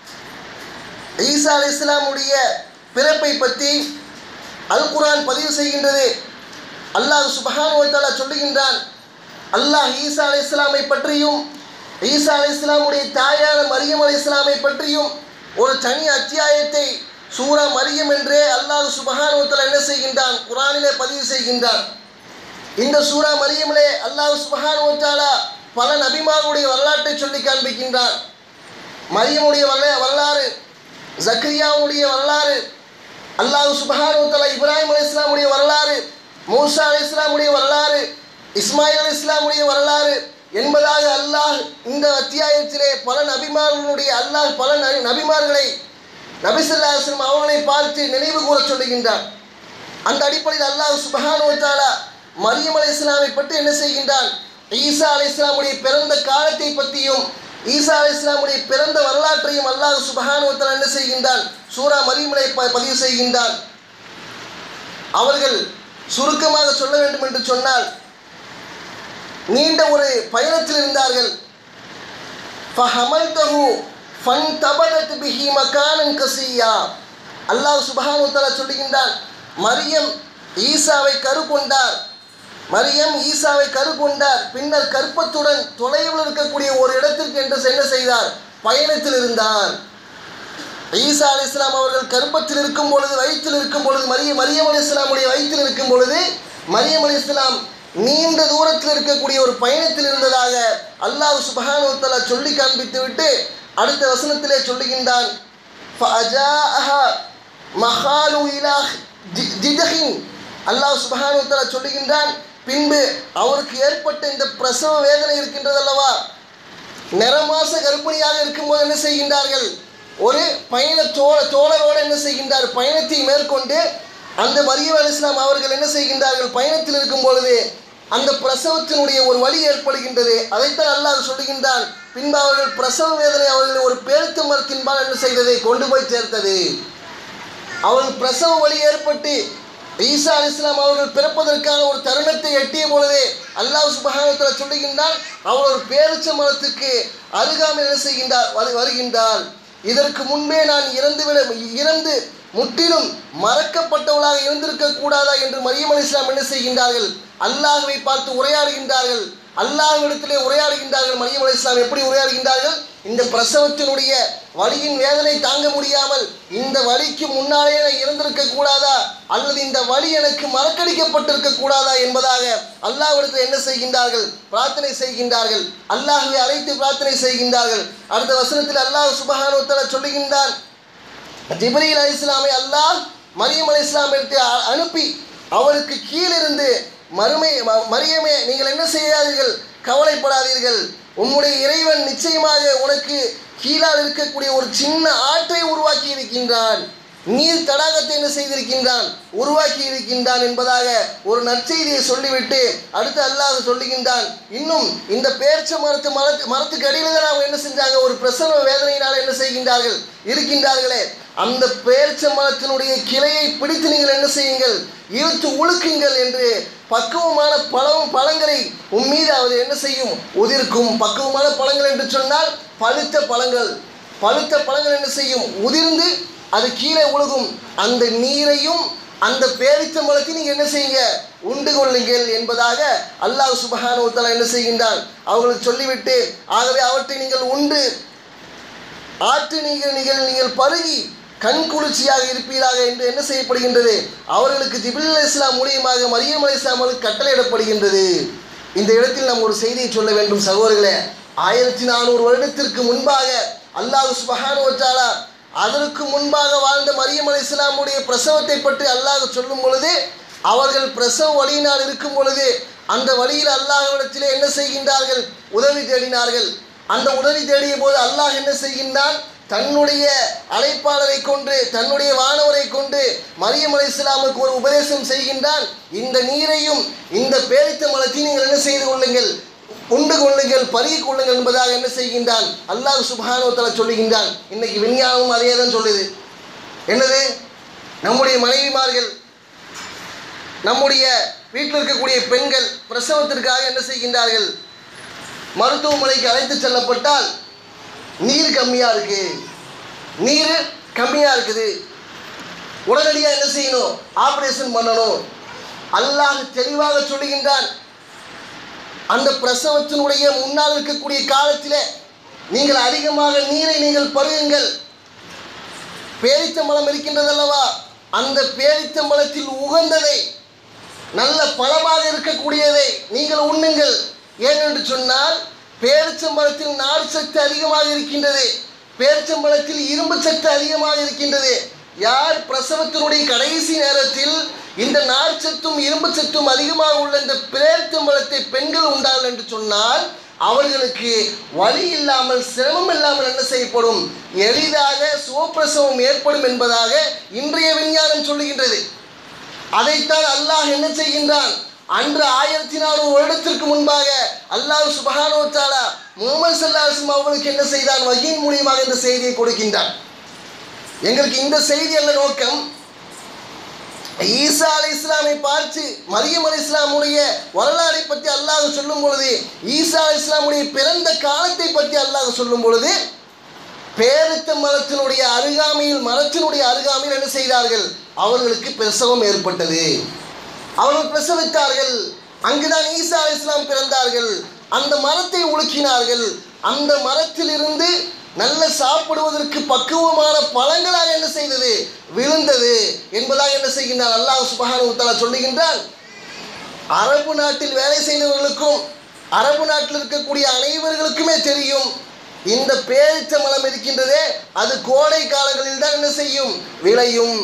ஈசா அலைஹிஸ்ஸலாமுடைய பிறப்பை பற்றி அல் குர்ஆன் பதிவு செய்கின்றது. அல்லாஹ் சுப்ஹானஹு வ தஆலா சொல்லுகின்றான், அல்லாஹ் ஈசா அலைஹிஸ்ஸலாமை பற்றியும் ஈசா அலைஹிஸ்ஸலாமுடைய தாயான மரியம் அலைஹிஸ்ஸலாமை பற்றியும் ஒரு தனி அத்தியாயத்தை சூரா மரியம் என்றே அல்லாஹ் சுப்ஹானஹு வ தஆலா என்ன செய்கின்றான், குர்ஆனிலே பதிவு செய்கின்றான். இந்த சூரா மரியமிலே அல்லாஹ் சுப்ஹானஹு வ தஆலா பல நபிமார்களுடைய வரலாற்றை சொல்லி காண்பிக்கின்றான். மரியமுடைய வரலாறு, ஜக்கரியாவுடைய வரலாறு, அல்லாஹ் சுப்ஹானஹு வ தஆலா இப்ராஹிம் அலைஹிஸ்ஸலாமுடைய வரலாறு, மூசா அலைஹிஸ்ஸலாமுடைய வரலாறு, இஸ்மாயில் அலைஹிஸ்ஸலாமுடைய வரலாறு என்பதாக அல்லாஹ் இந்த அத்தியாயத்திலே பல நபிமார்களுடைய அல்லாஹ் பல நபிமார்களை நபி ஸல்லல்லாஹு அலைஹி வஸல்லம் அவர்களை பார்த்து நினைவு கூற சொல்லுகின்றான். அந்த அடிப்படையில் அல்லாஹ் சுப்ஹானஹு வ தஆலா மரியம் அலைஹிஸ்ஸலாமை பற்றி என்ன செய்கின்றான், ஈசா அலைஹிஸ்ஸலாமுடைய பிறந்த காலத்தை பற்றியும் ஈசா அலைஹிஸ்ஸலாமுடைய பிறந்த வரலாற்றையும் அல்லாஹ் சுப்ஹானஹு வ தஆலா என்ன செய்கின்றான், சூரா மரியமிலே பதிவு செய்கின்றான். அவர்கள் சுருக்கமாக சொல்ல வேண்டும் என்று சொன்னால் நீண்ட ஒரு பயணத்தில் இருந்தார்கள். ஃபஹமல்தஹு ஃபன்தபதத் பிஹி மகானன் கஸியா. அல்லாஹ் சுப்ஹானஹு வ தஆலா சொல்லுகின்றான், மரியம் ஈசாவை கருக்கொண்டார். மரியம் ஈசாவை கருக்கொண்டார். பின்னர் கற்பத்துடன் தொலைவில் இருக்கக்கூடிய ஒரு இடத்திற்கு என்று என்ன செய்தார், பயணத்தில் இருந்தார். ஈசா அலைஹிஸ்ஸலாம் அவர்கள் கற்பத்தில் இருக்கும் பொழுது, வயிற்றில் இருக்கும் பொழுது, மரியம் அலைஹிஸ்ஸலாமுடைய வயிற்றில் இருக்கும் பொழுது மரியம் அலைஹிஸ்ஸலாம் நீண்ட தூரத்தில் இருக்கக்கூடிய ஒரு பயணத்தில் இருந்ததாக அல்லாஹ் சுப்ஹானஹு வ தஆலா சொல்லி காண்பித்து விட்டு அடுத்த வசனத்திலே சொல்லுகின்றான், ஃபஅஜாஅஹா மஹாலு இலா ஜிதஹின். அல்லாஹ் சுப்ஹானஹு வ தஆலா சொல்லுகின்றான், பின்பு அவருக்கு ஏற்பட்ட இந்த பிரசவ வேதனை இருக்கின்றது அல்லவா, நிறமாச கர்ப்பிணியாக இருக்கும்போது என்ன செய்கின்றார்கள், ஒரு பயண தோழரோடு என்ன செய்கின்றார், பயணத்தை மேற்கொண்டு அந்த மரியம் அலைஹிஸ்ஸலாம் அவர்கள் என்ன செய்கின்றார்கள், பயணத்தில் இருக்கும் பொழுது அந்த பிரசவத்தினுடைய ஒரு வலி ஏற்படுகின்றது. அதைத்தான் அல்லாஹ் சொல்லுகின்றான், பின்பு அவர்கள் பிரசவ வேதனை அவர்கள் ஒரு பேரித்த மரத்தின்பால் என்ன செய்தது, கொண்டு போய் சேர்த்தது. அவர்கள் பிரசவ வலி ஏற்பட்டு ஈசா அலைஹிஸ்ஸலாம் அவர்கள் பிறப்பதற்கான ஒரு தருணத்தை எட்டிய பொழுதே அல்லாஹ் சுப்ஹானஹு வ தஆலா சொல்லுகின்றான், அவர் ஒரு பேரிச்ச மரத்துக்கு அருகாமல் என்ன செய்கின்றார், வருகின்றார். இதற்கு முன்பே நான் இறந்து முற்றிலும் மறக்கப்பட்டவளாக இருந்திருக்க கூடாதா என்று மரியம் அலைஹிஸ்ஸலாம் என்ன செய்கின்றார்கள்? அல்லாஹ்வை பார்த்து உரையாடுகின்றார்கள். அல்லாஹ்விடத்திலே உரையாடுகின்றார்கள். மரியம் அலைஹிஸ்ஸலாம் எப்படி உரையாடுகின்றார்கள்? இந்த பிரசவத்தினுடைய வலியின் வேதனை தாங்க முடியாமல் இந்த வலிக்கு முன்னாலே நான் இறந்திருக்க கூடாதா, அல்லது இந்த வலி எனக்கு மறக்கடிக்கப்பட்டிருக்க கூடாதா என்பதாக அல்லாஹ்விடத்தில் என்ன செய்கின்றார்கள்? பிரார்த்தனை செய்கின்றார்கள். அல்லாஹ்வை அழைத்து பிரார்த்தனை செய்கின்றார்கள். அடுத்த வசனத்தில் அல்லாஹ் சுப்ஹானஹு வ தஆலா சொல்லுகின்றான், ஜிப்ரீல் அலைஹிஸ்ஸலாமை அல்லாஹ் மரியம் அலைஹிஸ்ஸலாமிற்கு அனுப்பி அவருக்கு கீழிருந்து மரியமே நீங்கள் என்ன செய்யாதீர்கள், கவலைப்படாதீர்கள், உம்முடைய இறைவன் நிச்சயமாக உனக்கு கீழால் இருக்கக்கூடிய ஒரு சின்ன ஆற்றை உருவாக்கி இருக்கின்றான், நீர் தடாகத்தை என்ன செய்திருக்கின்றான், உருவாக்கி இருக்கின்றான் என்பதாக ஒரு நற்செய்தியை சொல்லிவிட்டு அடுத்து அல்லாஹ் சொல்லுகின்றான், இன்னும் இந்த பேர்ச்ச மரத்துக்கு அடியில் தான் அவங்க என்ன செஞ்சாங்க, ஒரு பிரசவ வேதனையினால் என்ன செய்கின்றார்கள் இருக்கின்றார்களே, அந்த பேர்ச்ச மரத்தினுடைய கிளையை பிடித்து நீங்கள் என்ன செய்யுங்கள், இழுத்து உழுக்குங்கள் என்று பக்குவமான பழங்களை உம்மீது அவர் என்ன செய்யும், உதிர்க்கும். பக்குவமான பழங்கள் என்று சொன்னால் பழுத்த பழங்கள் என்ன செய்யும், உதிர்ந்து அது கீழே உழுகும். அந்த நீரையும் அந்த பேரிச்சம்பழத்தை நீங்கள் என்ன செய்யுங்க, உண்டு கொள்ளுங்கள் என்பதாக அல்லாஹ் சுப்ஹானஹு வ தஆலா என்ன செய்கின்றான், அவர்களுக்கு சொல்லிவிட்டு, ஆகவே அவற்றை நீங்கள் உண்டு ஆற்று நீங்கள் பருகி கண் குளிர்ச்சியாக இருப்பீராக என்று என்ன செய்யப்படுகின்றது, அவர்களுக்கு ஜிப்ரீல் அலைஹிஸ்ஸலாம் மூலியமாக மரியம் அலைஹிஸ்ஸலாம் அவர்களுக்கு கட்டளையிடப்படுகின்றது. இந்த இடத்தில் நாம் ஒரு செய்தியை சொல்ல வேண்டும் சகோதரர்களே. 1400 வருடத்திற்கு முன்பாக அல்லாஹ் சுப்ஹானஹு வ தஆலா அதற்கு முன்பாக வாழ்ந்த மரியம் அலைஹிஸ்ஸலாமுடைய பிரசவத்தை பற்றி அல்லாஹ் சொல்லும் பொழுது, அவர்கள் பிரசவ வலியினால் இருக்கும் பொழுது அந்த வழியில் அல்லாஹ்விடத்திலே என்ன செய்கின்றார்கள், உதவி தேடினார்கள். அந்த உதவி தேடிய போது அல்லாஹ் என்ன செய்கின்றான், தன்னுடைய அழைப்பாளரை கொண்டு தன்னுடைய வானவரை கொண்டு மரியம் அலைஹிஸ்ஸலாமுக்கு ஒரு உபதேசம் செய்கின்றான். இந்த நீரையும் இந்த பேரிச்சம்பழத்தையும் நீங்கள் என்ன செய்து கொள்ளுங்கள், உண்டு கொள்ளுங்கள், பருகி கொள்ளுங்கள் என்பதாக என்ன செய்கின்றான், அல்லாஹ் சுப்ஹானஹு வ தஆலா சொல்லுகின்றான். இன்னைக்கு விஞ்ஞானமும் அதே தான் சொல்லுது. என்னது, நம்முடைய மனைவிமார்கள், நம்முடைய வீட்டில் இருக்கக்கூடிய பெண்கள் பிரசவத்திற்காக என்ன செய்கின்றார்கள், மருத்துவமனைக்கு அழைத்து செல்லப்பட்டால் நீர் கம்மியாக இருக்குது, உடனடியாக என்ன செய்யணும், ஆப்ரேஷன் பண்ணணும். அல்லாஹ் தெளிவாக சொல்லுகின்றான், அந்த பிரசவத்தினுடைய முன்னால் இருக்கக்கூடிய காலத்தில் நீங்கள் அதிகமாக நீரை நீங்கள் பருகுங்கள். பேரிச்சம்பழம் இருக்கின்றதல்லவா, அந்த பேரிச்சம்பழத்தில் உகந்ததை, நல்ல பழமாக இருக்கக்கூடியதை நீங்கள் உண்ணுங்கள். ஏனென்று சொன்னால் பேரிச்சம்பழத்தில் நார் சத்து அதிகமாக இருக்கின்றது, பேரிச்சம்பழத்தில் இரும்பு சத்து அதிகமாக இருக்கின்றது. யார் பிரசவத்தினுடைய கடைசி நேரத்தில் இந்த நார் சத்தும் இரும்பு சத்தும் அதிகமாக உள்ள இந்த பேரிச்சம்பழத்தை பெண்கள் உண்டார்கள் என்று சொன்னால் அவர்களுக்கு வலி இல்லாமல் சிரமம் இல்லாமல் என்ன செய்யப்படும், எளிதாக சுகப்பிரசவம் ஏற்படும் என்பதாக இன்றைய விஞ்ஞானம் சொல்லுகின்றது. அதைத்தான் அல்லாஹ் என்ன செய்கின்றான், அன்று 1400 வருடத்திற்கு முன்பாக அல்லாஹ் சுப்ஹானஹு வ தஆலா முஹம்மது ஸல்லல்லாஹு அலைஹி வஸல்லம் அவர்களுக்கு என்ன செய்தான், வஹீயின் மூலமாக இந்த செய்தியை கொடுக்கின்றான். எங்களுக்கு இந்த செய்தி அல்ல நோக்கம். ஈசா அலைஹிஸ்ஸலாமை பார்த்து மரியம் அலைஹிஸ்ஸலாமுடைய வரலாறை பற்றி அல்லாஹ் சொல்லும் பொழுது, ஈசா அலைஹிஸ்ஸலாமுடைய பிறந்த காலத்தை பற்றி அல்லாஹ் சொல்லும் பொழுது, பேரித்த மரத்தினுடைய அருகாமையில் என்ன செய்தார்கள், அவர்களுக்கு பிரசவம் ஏற்பட்டது, அவர்கள் பிரசவித்தார்கள். அங்குதான் ஈசா அலைஹிஸ்ஸலாம் பிறந்தார்கள். அந்த மரத்தை உலுக்கினார்கள். அந்த மரத்திலிருந்து நல்ல சாப்பிடுவதற்கு பக்குவமான பழங்களாக என்ன செய்தது, விழுந்தது என்பதாக என்ன செய்கின்றான் அல்லாஹ் சுப்ஹானஹு வ தஆலா சொல்லுகின்றான். அரபு நாட்டில் வேலை செய்தவர்களுக்கும் அரபு நாட்டில் இருக்கக்கூடிய அனைவர்களுக்குமே தெரியும், இந்த பேரிச்சம்பழம் இருக்கின்றதே அது கோடை காலங்களில் தான் என்ன செய்யும், விளையும்.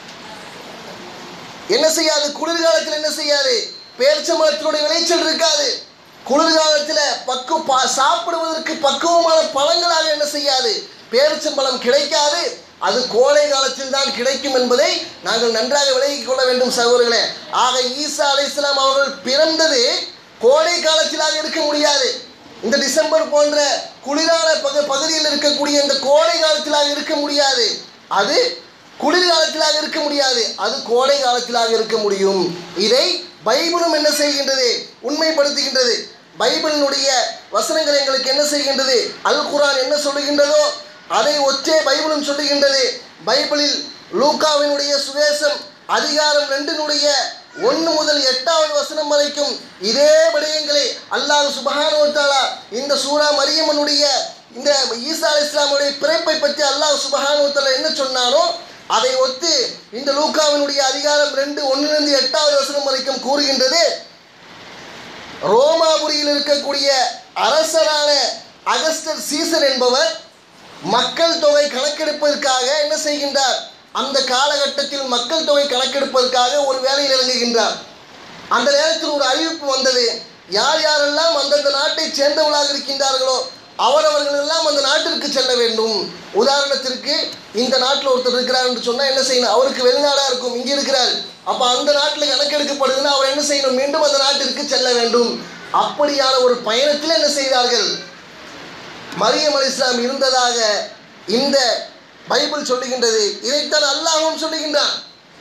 என்ன செய்யாது, குளிர்காலத்தில் என்ன செய்யாது, பேரிச்சம்பழத்தினுடைய விளைச்சல் இருக்காது. குளிர்காலத்தில் சாப்பிடுவதற்கு பக்குவமான பழங்களாக என்ன செய்யாது, பேரிச்சம்பழம் கிடைக்காது. அது கோடை காலத்தில் தான் கிடைக்கும் என்பதை நாங்கள் நன்றாக விளங்கிக் கொள்ள வேண்டும் சகோதரர்களே. ஆக ஈசா அலைஹிஸ்ஸலாம் அவர்கள் பிறந்தது கோடை காலத்திலாக இருக்க முடியாது. இந்த டிசம்பர் போன்ற குளிரான பகுதியில் இருக்கக்கூடிய இந்த கோடை காலத்திலாக இருக்க முடியாது. அது குளிர்காலத்திலாக இருக்க முடியாது, அது கோடை காலத்திலாக இருக்க முடியும். இதை பைபிளும் என்ன செய்கின்றது, உண்மைப்படுத்துகின்றது. பைபிளினுடைய வசனங்கள் எங்களுக்கு என்ன செய்கின்றது, அல் குர்ஆன் என்ன சொல்லுகின்றதோ அதை ஒற்றே பைபிளும் சொல்லுகின்றது. பைபிளில் லூக்காவினுடைய சுவேசம் அதிகாரம் 2 முதல் 8வது வசனம் வரைக்கும் இதே விடயங்களை அல்லாஹ் சுப்ஹானஹு வ தஆலா இந்த சூரா மரியமனுடைய இந்த ஈசா அலைஹிஸ்ஸலாமுடைய பிறப்பை பற்றி அல்லாஹ் சுப்ஹானஹு வ தஆலா என்ன சொன்னானோ அதை ஒத்து இந்த லூக்காவினுடைய அதிகாரம் 1 8வது வசனம் வரைக்கும் கூறுகின்றது. ரோமாபுரியில் இருக்கக்கூடிய அரசரான அகஸ்டஸ் சீசர் என்பவர் மக்கள் தொகை கணக்கெடுப்பதற்காக என்ன செய்கின்றார்? அந்த காலகட்டத்தில் மக்கள் தொகை கணக்கெடுப்பதற்காக ஒரு வேலையில் இறங்குகின்றார். அந்த நேரத்தில் ஒரு அறிவிப்பு வந்தது. யார் யாரெல்லாம் அந்தந்த நாட்டை சேர்ந்தவர்களாக இருக்கின்றார்களோ அவரவர்கள் எல்லாம் அந்த நாட்டிற்கு செல்ல வேண்டும். உதாரணத்திற்கு இந்த நாட்டில் ஒருத்தர் இருக்கிறார் என்று சொன்னால் என்ன செய்யணும்? அவருக்கு வெளிநாடாக இருக்கும், இங்கே இருக்கிறார். அப்போ அந்த நாட்டில் கணக்கெடுக்கப்படுதுன்னா அவர் என்ன செய்யணும்? மீண்டும் அந்த நாட்டிற்கு செல்ல வேண்டும். அப்படியான ஒரு பயணத்தில் என்ன செய்தார்கள்? மரியம் அலைஹிஸ்ஸலாம் இருந்ததாக இந்த பைபிள் சொல்லுகின்றது. இதைத்தான் அல்லாஹ்வும் சொல்லுகின்றான்.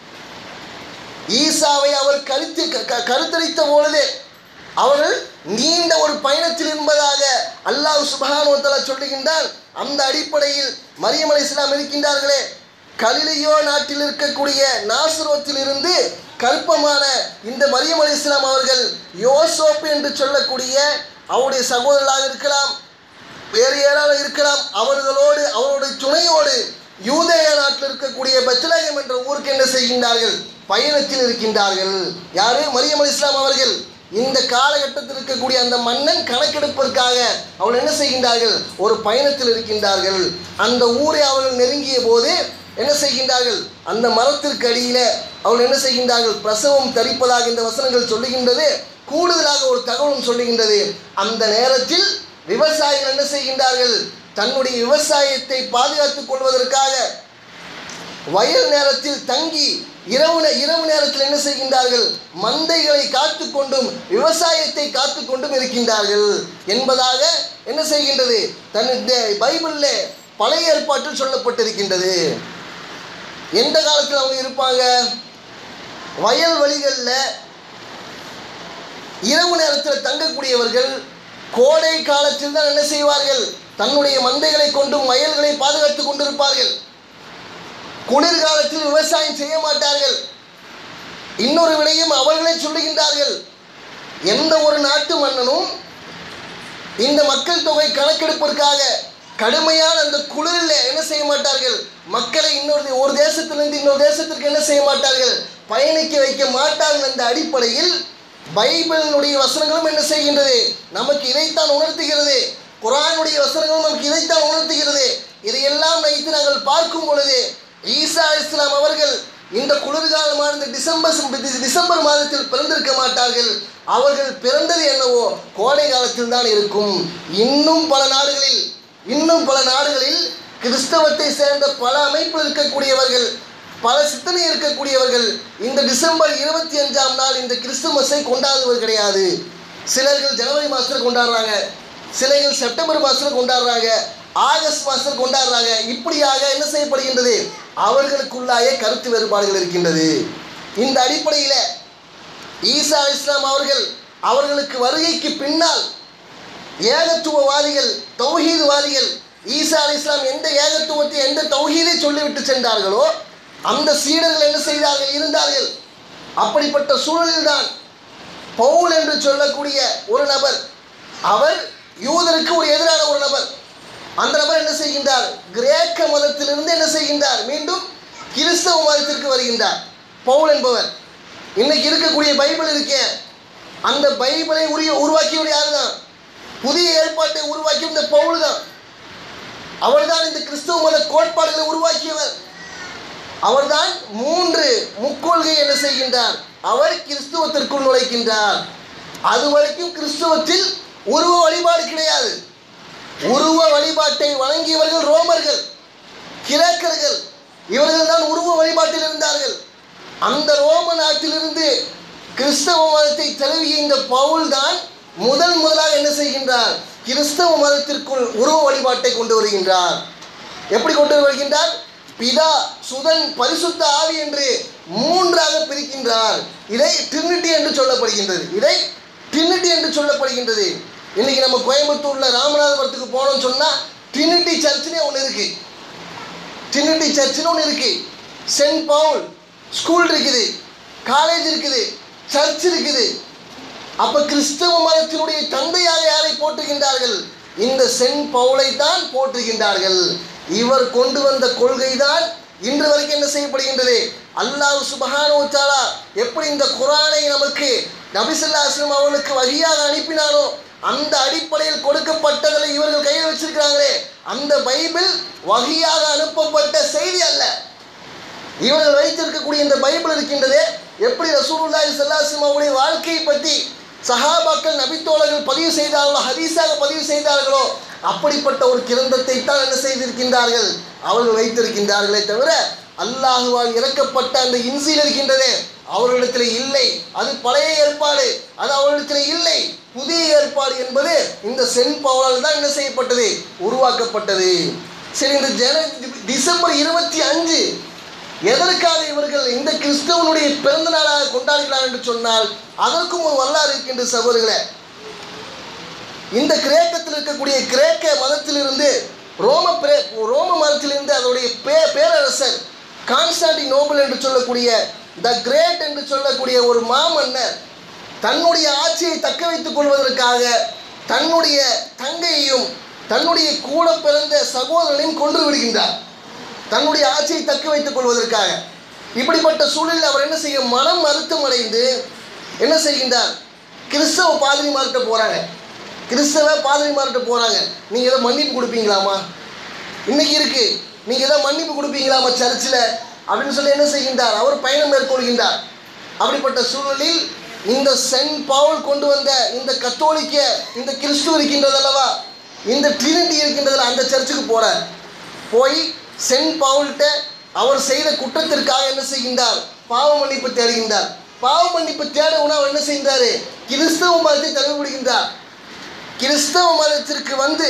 ஈசாவை அவர் கருத்தரித்த பொழுதே அவர்கள் நீண்ட ஒரு பயணத்தில் என்பதாக அல்லாஹ் சுப்ஹானஹு வ தஆலா சொல்லுகின்றான். அந்த அடிப்படையில் மரியம் அலைஹிஸ்ஸலாம் இருக்கின்றார்களே, கலிலியோ நாட்டில் இருக்கக்கூடிய நாசரோத்தில் இருந்து கற்பமான இந்த மரியம் அலைஹிஸ்ஸலாம் அவர்கள் யோசேப்பு என்று சொல்லக்கூடிய அவருடைய சகோதரர்களாக இருக்கலாம், வேறு யாராவது இருக்கலாம். அவர்களோடு அவருடைய துணையோடு யூதேயா நாட்டில் இருக்கக்கூடிய பெத்லகேம் என்ற ஊருக்கு என்ன செய்கின்றார்கள்? பயணத்தில் இருக்கின்றார்கள். யாரு? மரியம் அலைஹிஸ்ஸலாம் அவர்கள். இந்த காலகட்டத்தில் இருக்கக்கூடிய அந்த மன்னன் கணக்கெடுப்பதற்காக அவர்கள் என்ன செய்கின்றார்கள்? ஒரு பயணத்தில் இருக்கின்றார்கள். அந்த ஊரை அவர்கள் நெருங்கிய போது என்ன செய்கின்றார்கள்? அந்த மரத்திற்கு அடியில் அவர்கள் என்ன செய்கின்றார்கள்? பிரசவம் தரிப்பதாக இந்த வசனங்கள் சொல்லுகின்றது. கூடுதலாக ஒரு தகவலும் சொல்லுகின்றது. அந்த நேரத்தில் விவசாயிகள் என்ன செய்கின்றார்கள்? தன்னுடைய விவசாயத்தை பாதுகாத்துக் கொள்வதற்காக வயல் நேரத்தில் தங்கி இரவு நேரத்தில் என்ன செய்கின்றார்கள்? மந்தைகளை காத்து கொண்டும் விவசாயத்தை காத்து கொண்டும் இருக்கின்றார்கள் என்பதாக என்ன செய்கின்றது? தன்னுடைய பைபிளில் பழைய ஏற்பாட்டில் சொல்லப்பட்டிருக்கின்றது. எந்த காலத்தில் அவங்க இருப்பாங்க? வயல்வெளிகளில் இரவு நேரத்தில் தங்கக்கூடியவர்கள் கோடை காலத்தில் தான் என்ன செய்வார்கள்? தன்னுடைய மந்தைகளை கொண்டும் வயல்களை பாதுகாத்துக் கொண்டிருப்பார்கள். குளிர்காலத்தில் விவசாயம் செய்ய மாட்டார்கள். இன்னொரு விடையும் அவர்களே சொல்லுகின்றார்கள். எந்த ஒரு நாட்டு மன்னனும் இந்த மக்கள் தொகை கணக்கெடுப்பதற்காக கடுமையான அந்த குளிரில் என்ன செய்ய மாட்டார்கள்? மக்களை ஒரு தேசத்திலிருந்து இன்னொரு தேசத்திற்கு என்ன செய்ய மாட்டார்கள்? பயணிக்க வைக்க மாட்டார்கள். என்ற அடிப்படையில் பைபிளினுடைய வசனங்களும் என்ன செய்கின்றது? நமக்கு இதைத்தான் உணர்த்துகிறது. குர்ஆனுடைய வசனங்களும் நமக்கு இதைத்தான் உணர்த்துகிறது. இதையெல்லாம் வைத்து நாங்கள் பார்க்கும் பொழுது ஈசா அலைஹிஸ்ஸலாம் அவர்கள் இந்த குளிர்காலமான இந்த டிசம்பர் மாதத்தில் பிறந்திருக்க மாட்டார்கள். அவர்கள் பிறந்தது என்னவோ கோடை காலத்தில் தான் இருக்கும். இன்னும் பல நாடுகளில் கிறிஸ்தவத்தை சேர்ந்த பல அமைப்பில் இருக்கக்கூடியவர்கள், பல சிந்தனை இருக்கக்கூடியவர்கள் இந்த டிசம்பர் 25ஆம் நாள் இந்த கிறிஸ்துமஸை கொண்டாடுவது கிடையாது. சிலர்கள் ஜனவரி மாதத்தில் கொண்டாடுறாங்க, சிலர்கள் செப்டம்பர் மாதத்தில் கொண்டாடுறாங்க, ஆகஸ்ட் மாதத்தில் கொண்டாடுறாங்க. இப்படியாக என்ன செய்யப்படுகின்றது? அவர்களுக்குள்ளாய கருத்து வேறுபாடுகள் இருக்கின்றது. இந்த அடிப்படையில் ஈசா அலைஹிஸ்ஸலாம் அவர்களுக்கு வருகைக்கு பின்னால் ஏகத்துவவாதிகள், தௌஹீத்வாதிகள் ஈசா அலைஹிஸ்ஸலாம் எந்த ஏகத்துவத்தை எந்த தௌஹீதை சொல்லிவிட்டு சென்றார்களோ அந்த சீடர்கள் என்ன செய்தார்கள்? இருந்தார்கள். அப்படிப்பட்ட சூழலில்தான் பவுல் என்று சொல்லக்கூடிய ஒரு நபர், அவர் யூதருக்கு ஒரு எதிரான ஒரு நபர். அந்த நபர் என்ன செய்கின்றார்? கிரேக்க மதத்திலிருந்து என்ன செய்கின்றார்? மீண்டும் கிறிஸ்தவ மதத்திற்கு வருகின்றார். பவுல் என்பவர் இன்னைக்கு இருக்கக்கூடிய பைபிள் இருக்கே, அந்த பைபிளை உருவாக்கியவர் யாரு தான்? புதிய ஏற்பாட்டை உருவாக்கிய இந்த பவுல் தான். அவர்தான் இந்த கிறிஸ்தவ மத கோட்பாடுகளை உருவாக்கியவர். அவர்தான் 3 முக்கோள்கை என்ன செய்கின்றார்? அவர் கிறிஸ்துவத்திற்குள் நுழைக்கின்றார். அதுவரைக்கும் கிறிஸ்துவத்தில் உருவ வழிபாடு கிடையாது. உருவ வழிபாட்டை வழங்கியவர்கள் ரோமர்கள், கிரேக்கர்கள். இவர்கள் தான் உருவ வழிபாட்டில் இருந்தார்கள். அந்த ரோம நாட்டிலிருந்து கிறிஸ்தவ மதத்தை தழுவிய இந்த பவுல் தான் முதலாக என்ன செய்கின்றார்? கிறிஸ்தவ மதத்திற்குள் உருவ வழிபாட்டை கொண்டு வருகின்றார். எப்படி கொண்டு வருகின்றார்? பிதா, சுதன், பரிசுத்த ஆவி என்று 3ஆக பிரிக்கின்றார். இதை ட்ரினிட்டி என்று சொல்லப்படுகின்றது. இன்னைக்கு நம்ம கோயம்புத்தூர்ல ராமநாதபுரத்துக்கு போனோம்னு சொன்னா ட்ரினிட்டி சர்ச்னே ஒன்று இருக்கு. சென்ட் பவுல் ஸ்கூல் இருக்குது, காலேஜ் இருக்குது, சர்ச் இருக்குது. அப்ப கிறிஸ்தவ மதத்தினுடைய தந்தையாக யாரை போற்றுகின்றார்கள்? இந்த சென்ட் பவுலை தான் போற்றுகின்றார்கள். இவர் கொண்டு வந்த கொள்கை தான் இன்று வரைக்கும் என்ன செய்யப்படுகின்றது? அல்லாஹ் சுப்ஹானஹு வ தஆலா எப்படி இந்த குர்ஆனை நமக்கு நபி ஸல்லல்லாஹு அலைஹி வஸல்லம் அவர்களுக்கு வஹியாக அனுப்பினாரோ அந்த அடிப்படையில் கொடுக்கப்பட்டதை இவர்கள் கையில் வச்சிருக்கிறாங்களே, அந்த பைபிள் வஹியாக அனுப்பப்பட்ட செய்தி அல்ல. இவர்கள் வைத்திருக்கக்கூடிய இந்த பைபிள் இருக்கின்றதே, எப்படி ரசூலுல்லாஹி ஸல்லல்லாஹு அலைஹி வஸல்லம் அவருடைய வாழ்க்கையை பற்றி சஹாபாக்கள் நபித்தோழர்கள் பதிவு செய்தார்களோ, ஹதீஸாக பதிவு செய்தார்களோ, அப்படிப்பட்ட ஒரு கிரந்தத்தை தான் என்ன செய்திருக்கின்றார்கள்? அவர்கள் வைத்திருக்கின்றார்களே தவிர அல்லாஹுவால் இறக்கப்பட்ட அந்த இன்ஜீல் இருக்கின்றதே அவர்களிடத்தில் இல்லை. அது பழைய ஏற்பாடு, அது அவர்களிடத்தில் இல்லை. புதிய ஏற்பாடு என்பது இந்த சென்ட் பவுலால் தான் என்ன செய்யப்பட்டது? உருவாக்கப்பட்டது. சரி, இந்த டிசம்பர் 25 எதற்காக இவர்கள் இந்த கிறிஸ்தவனுடைய பிறந்த நாளாக கொண்டாடுகிறார் என்று சொன்னால் அதற்கும் ஒரு வரலாறு இருக்கின்ற சகோதரர்களே. இந்த கிரேக்கத்தில் இருக்கக்கூடிய கிரேக்க மதத்திலிருந்து ரோம மதத்திலிருந்து அதனுடைய பேரரசர் கான்ஸ்டான்டினோபிள் என்று சொல்லக்கூடிய த கிரேட் என்று சொல்லக்கூடிய ஒரு மாமன்னர் தன்னுடைய ஆட்சியை தக்க வைத்துக் கொள்வதற்காக தன்னுடைய தங்கையையும் தன்னுடைய கூட பிறந்த சகோதரனையும் கொன்று விடுகின்றார், தன்னுடைய ஆட்சியை தக்க வைத்துக் கொள்வதற்காக. இப்படிப்பட்ட சூழலில் அவர் என்ன செய்ய மனம் வருத்தம் அடைந்து என்ன செய்கின்றார்? கிறிஸ்தவ பாதிரிமார்கிட்ட போகிறாங்க. நீங்கள் எதாவது மன்னிப்பு கொடுப்பீங்களாமா? இன்னைக்கு இருக்கு, நீங்கள் எதாவது மன்னிப்பு கொடுப்பீங்களாமா சர்ச்சில் அப்படின்னு சொல்லி என்ன செய்கின்றார்? அவர் பயணம் மேற்கொள்கின்றார். அப்படிப்பட்ட சூழலில் இந்த சென்ட் பவுல் கொண்டு வந்த இந்த கத்தோலிக்க இந்த கிறிஸ்துவ இருக்கின்றது அல்லவா, இந்த ட்ரினிட்டி இருக்கின்றதில் அந்த சர்ச்சுக்கு போகிறார். போய் சென்ட் பவுல்கிட்ட அவர் செய்த குற்றத்திற்காக என்ன செய்கின்றார்? பாவ மன்னிப்பு தேடுகின்றார். பாவ மன்னிப்பு தேடவுனா அவர் என்ன செய்கின்றார்? கிறிஸ்தவ மதத்தை தழுவிடுகின்றார். கிறிஸ்தவ மதத்திற்கு வந்து